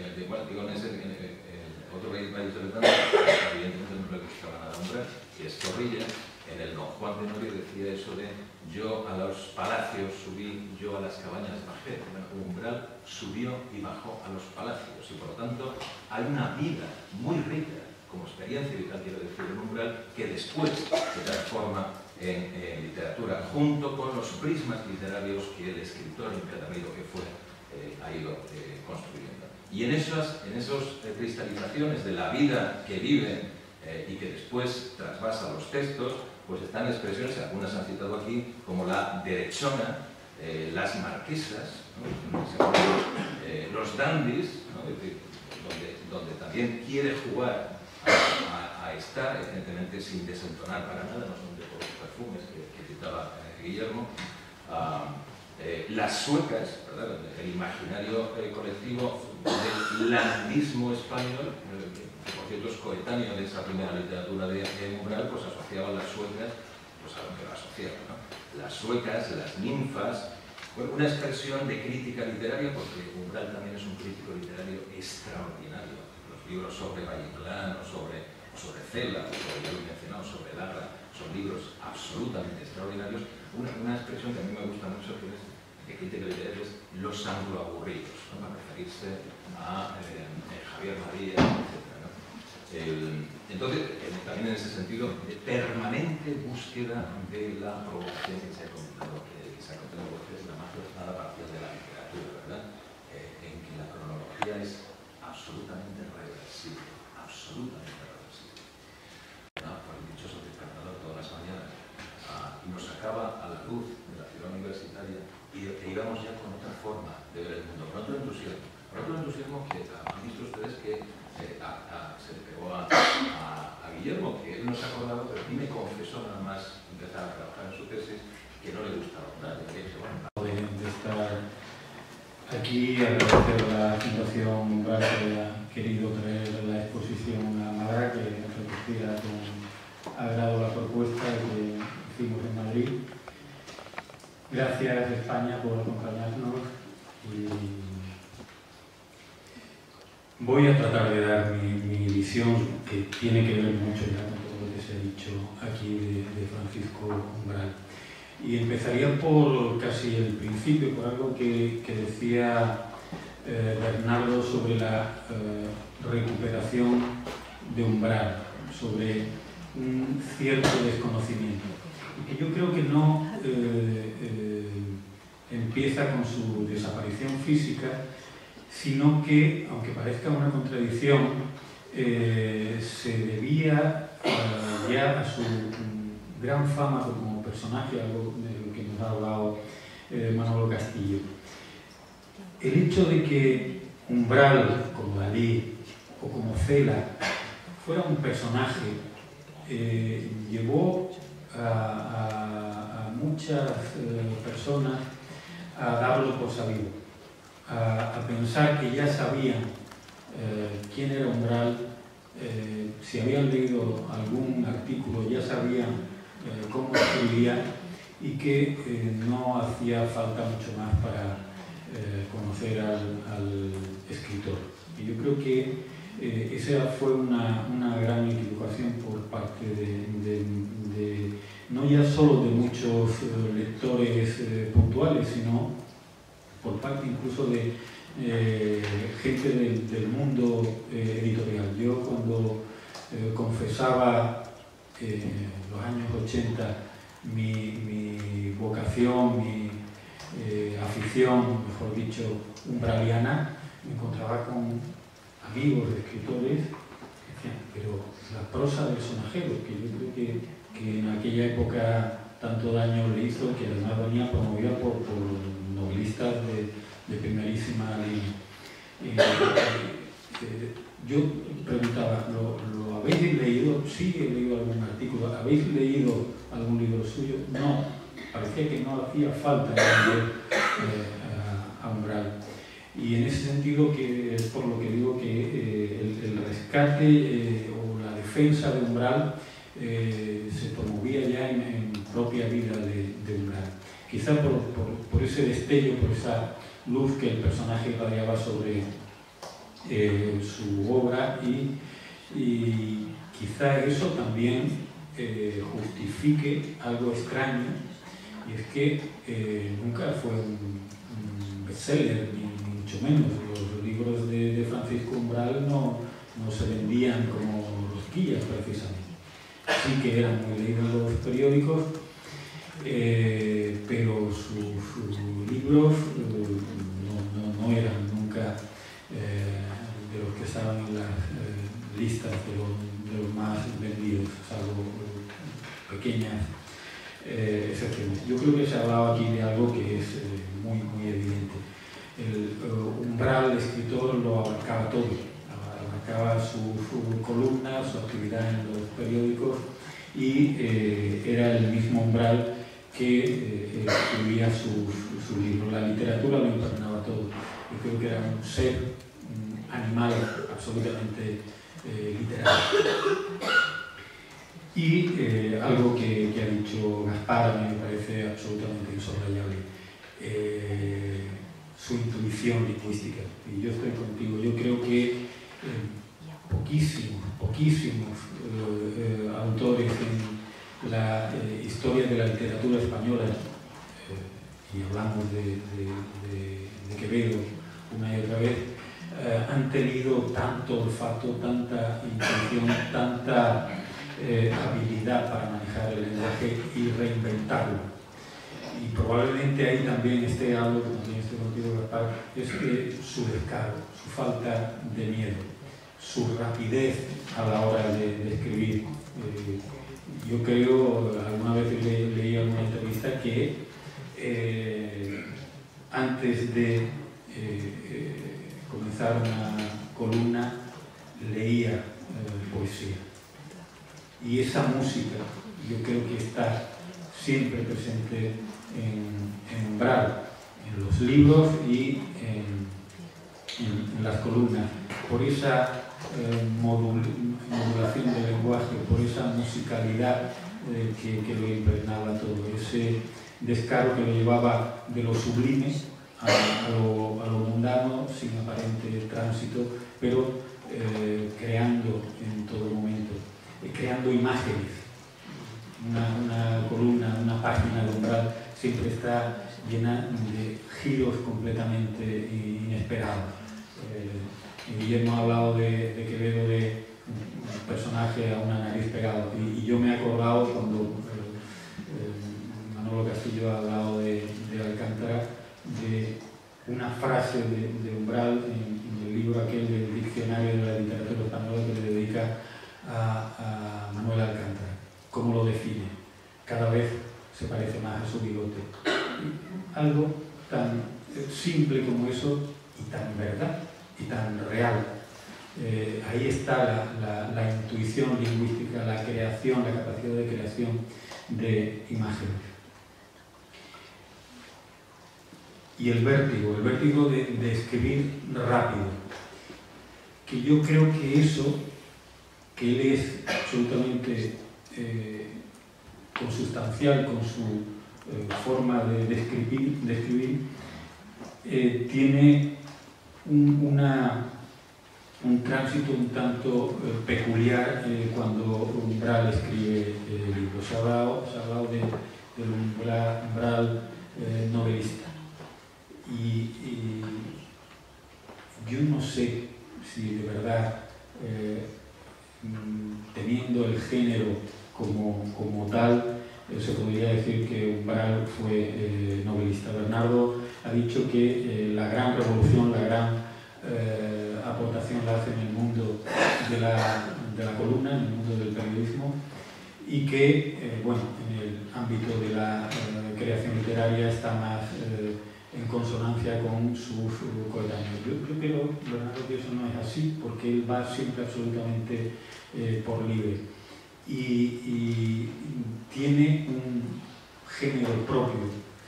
G: Otro vallisoletano, evidentemente no le gustaba nada a Umbral, y es Zorrilla, en el Don Juan de Norio decía eso de yo a los palacios subí, yo a las cabañas bajé. Bueno, Umbral subió y bajó a los palacios, y por lo tanto hay una vida muy rica como experiencia vital, quiero decir, en Umbral, que después se transforma en literatura, junto con los prismas literarios que el escritor empedernido que fue ha ido construyendo. Y en esas cristalizaciones de la vida que vive y que después trasvasa los textos, pues están expresiones, algunas han citado aquí, como la derechona, las marquesas, ¿no? Los dandis, ¿no? Es decir, donde también quiere jugar a estar, evidentemente sin desentonar para nada, no son de por los perfumes que citaba Guillermo, las suecas, ¿verdad? El imaginario colectivo del landismo español, que por cierto es coetáneo de esa primera literatura de Umbral, pues asociaba las suecas, pues a lo que lo asociaba, ¿no? Las suecas, las ninfas, bueno, una expresión de crítica literaria, porque Umbral también es un crítico literario extraordinario. Los libros sobre Valle-Inclán, o sobre Cela, o sobre, ya lo he mencionado, sobre Larra, son libros absolutamente extraordinarios. Una expresión que a mí me gusta mucho, que es de crítica literaria, es los angloaburridos, ¿no? Para referirse a Javier María, etc., ¿no? Entonces, también en ese sentido, de permanente búsqueda de la provocación que se ha comentado, que es la más nada parcial de la literatura, ¿verdad? En que la cronología es absolutamente reversible, absolutamente reversible. ¿No? Por el dichoso despertador todas las mañanas, y nos sacaba a la luz de la ciudad universitaria y íbamos ya con otra forma de ver el mundo, con otro entusiasmo que han visto ustedes que se le pegó a Guillermo, que él no se acordaba, pero a mí me confesó nada más empezar a trabajar en su tesis que no le gustaba nada.
H: De estar aquí, agradecer a la Fundación Umbral que haya querido traer la exposición a Málaga, que recogiera con agrado la propuesta que hicimos en Madrid. Gracias España por acompañarnos y voy a tratar de dar mi visión, que tiene que ver mucho ya con todo lo que se ha dicho aquí de Francisco Umbral. Y empezaría por casi el principio, por algo que decía Bernardo sobre la recuperación de Umbral, sobre un cierto desconocimiento. Y que yo creo que no empieza con su desaparición física, sino que, aunque parezca una contradicción, se debía ya a su gran fama como personaje, algo de lo que nos ha hablado Manolo Castillo. El hecho de que Umbral, como Dalí o como Cela, fuera un personaje llevó a muchas personas a darlo por sabido, a pensar que ya sabían quién era Umbral, si habían leído algún artículo ya sabían cómo escribía y que no hacía falta mucho más para conocer al escritor. Y yo creo que esa fue una gran equivocación por parte no ya solo de muchos lectores puntuales, sino por parte incluso de gente del mundo editorial. Yo cuando confesaba en los años 80 mi vocación, mi afición, mejor dicho, umbraliana, me encontraba con amigos de escritores que decían, pero la prosa del sonajero, que yo creo que en aquella época tanto daño le hizo, que además venía promovida por novelistas de primerísima línea. Yo preguntaba, ¿lo habéis leído? Sí, he leído algún artículo. ¿Habéis leído algún libro suyo? No, parecía que no hacía falta leer a Umbral. Y en ese sentido que es por lo que digo que el rescate o la defensa de Umbral se promovía ya en propia vida de Umbral. Quizá por ese destello, por esa luz que el personaje irradiaba sobre su obra y quizá eso también justifique algo extraño, y es que nunca fue un bestseller, ni mucho menos. Los libros de Francisco Umbral no se vendían como rosquillas precisamente. Sí que eran muy leídos en los periódicos, pero sus libros no eran nunca de los que estaban en las listas de los más vendidos, salvo pequeñas excepciones. Yo creo que se ha hablado aquí de algo que es muy evidente. El Umbral, el escritor, lo abarcaba todo, abarcaba su columna, su actividad en los periódicos, y era el mismo Umbral que escribía sus libros. La literatura lo impregnaba todo. Yo creo que era un ser animal absolutamente literario. Y algo que ha dicho Gaspar me parece absolutamente insoslayable, su intuición lingüística. Y yo estoy contigo. Yo creo que poquísimos autores en la historia de la literatura española, y hablamos de Quevedo una y otra vez, han tenido tanto olfato, tanta intuición, tanta habilidad para manejar el lenguaje y reinventarlo. Y probablemente ahí también esté algo, también estoy contigo, Gaspar, es que su descaro, su falta de miedo, su rapidez a la hora de escribir. Yo creo, alguna vez leí alguna entrevista que antes de comenzar una columna leía poesía. Y esa música yo creo que está siempre presente en Umbral, en los libros y en las columnas, por esa modulación del lenguaje, por esa musicalidad que lo impregnaba todo, ese descaro que lo llevaba de lo sublime a lo mundano, sin aparente tránsito, pero creando en todo momento, creando imágenes. Una columna, una página de Umbral siempre está llena de giros completamente inesperados. Guillermo ha hablado de Quevedo, de un personaje a una nariz pegado, y yo me he acordado cuando Manolo Castillo ha hablado de Alcántara, de una frase de Umbral en el libro aquel del Diccionario de la Literatura Española que le dedica a Manuel Alcántara. ¿Cómo lo define? Cada vez se parece más a su bigote. Algo tan simple como eso, y tan verdad, y tan real. ahí está la intuición lingüística, la creación, la capacidad de creación de imágenes. Y el vértigo de escribir rápido, que yo creo que eso, que él es absolutamente consustancial con su forma de escribir, tiene un tránsito un tanto peculiar cuando Umbral escribe libros. Se ha hablado del umbral novelista. Y yo no sé si de verdad, teniendo el género como tal, se podría decir que Umbral fue novelista. Bernardo ha dicho que la gran revolución, la gran aportación la hace en el mundo de la columna, en el mundo del periodismo, y que, bueno, en el ámbito de la creación literaria está más en consonancia con sus coetáneos. Yo creo, Bernardo, que eso no es así, porque él va siempre absolutamente por libre. Y tiene un género propio.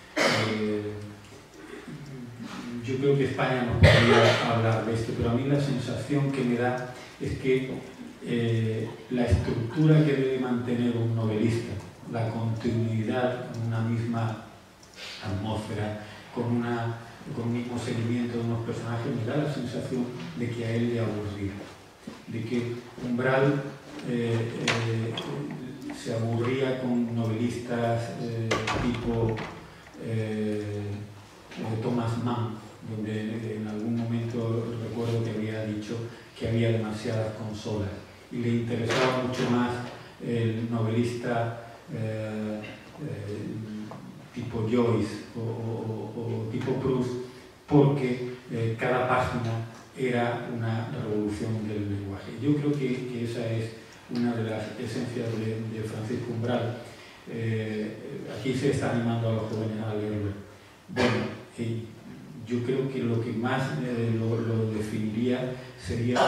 H: Yo creo que España no podría hablar de esto, pero a mí la sensación que me da es que la estructura que debe mantener un novelista, la continuidad en una misma atmósfera, con un mismo seguimiento de unos personajes, me da la sensación de que a él le aburría, de que Umbral se aburría con novelistas tipo Thomas Mann, donde en algún momento recuerdo que había dicho que había demasiadas consolas, y le interesaba mucho más el novelista tipo Joyce o tipo Proust, porque cada página era una revolución del lenguaje. Yo creo que esa es una de las esencias de Francisco Umbral. Aquí se está animando a los jóvenes a leerlo. Bueno, yo creo que lo que más lo definiría sería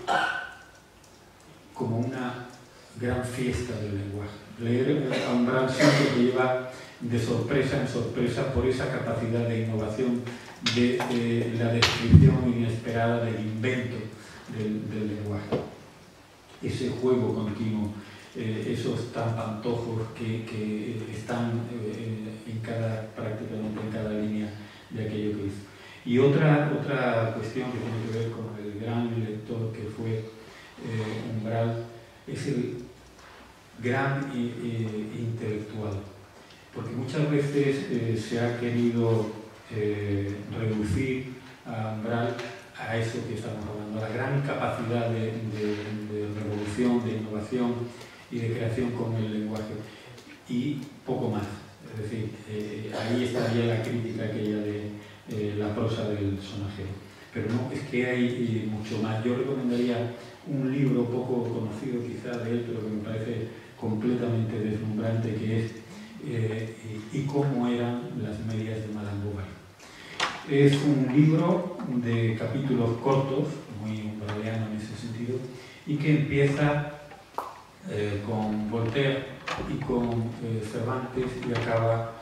H: como una gran fiesta del lenguaje. Leer a Umbral siempre te lleva de sorpresa en sorpresa por esa capacidad de innovación, de la descripción inesperada, del invento del lenguaje. Ese juego continuo, esos tampantojos que están prácticamente en cada línea de aquello que hizo. Y otra cuestión que tiene que ver con el gran lector que fue Umbral es el gran intelectual, porque muchas veces se ha querido reducir a Umbral a eso que estamos hablando, a la gran capacidad de revolución, de innovación y de creación con el lenguaje, y poco más. Es decir, ahí estaría la crítica aquella de la prosa del sonajero. Pero no, es que hay mucho más. Yo recomendaría un libro poco conocido quizá de él, pero que me parece completamente deslumbrante, que es ¿Y cómo eran las medias de Madame Bovary? Es un libro de capítulos cortos, muy umbraliano en ese sentido, y que empieza con Voltaire y con Cervantes y acaba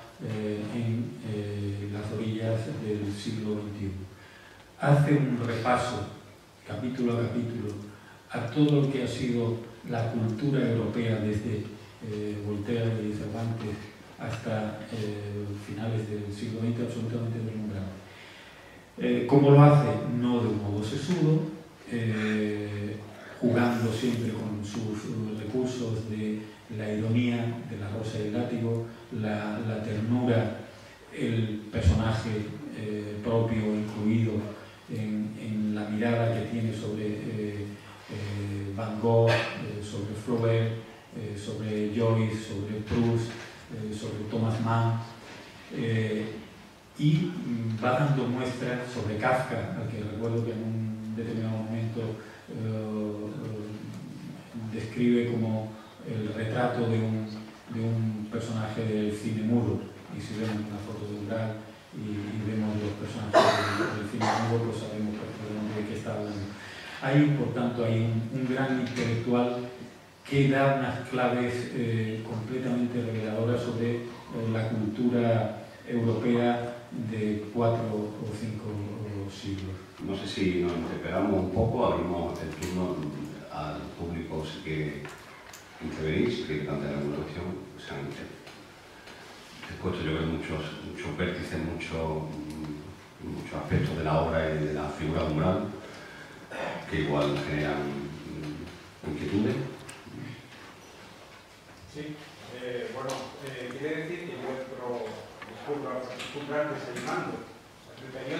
H: en las orillas del siglo XXI. Hace un repaso, capítulo a capítulo, a todo lo que ha sido la cultura europea desde Voltaire y Cervantes hasta finales del siglo XX, absolutamente deslumbrante. ¿Cómo lo hace? No de un modo sesudo, jugando siempre con sus recursos de la ironía, de la rosa y el látigo, la ternura, el personaje propio incluido en la mirada que tiene sobre Van Gogh, sobre Flaubert, sobre Joyce, sobre Proust, sobre Thomas Mann, y va dando muestras sobre Kafka, al que recuerdo que en un determinado momento describe como el retrato de un personaje del cine mudo, y si vemos una foto de Umbral y vemos los personajes del cine mudo, pues sabemos perfectamente de qué está hablando. Hay, por tanto, un gran intelectual que da unas claves completamente reveladoras sobre la cultura europea de 4 o 5 siglos.
C: No sé si nos interpelamos un poco, abrimos el turno al público si quiere intervenir, si quiere plantear alguna cuestión. O sea, expuesto yo creo muchos vértices, muchos aspectos de la obra y de la figura umbral que igual generan inquietudes.
I: Sí, bueno, quiere decir que vuestro discurso umbral es el mando. El periodo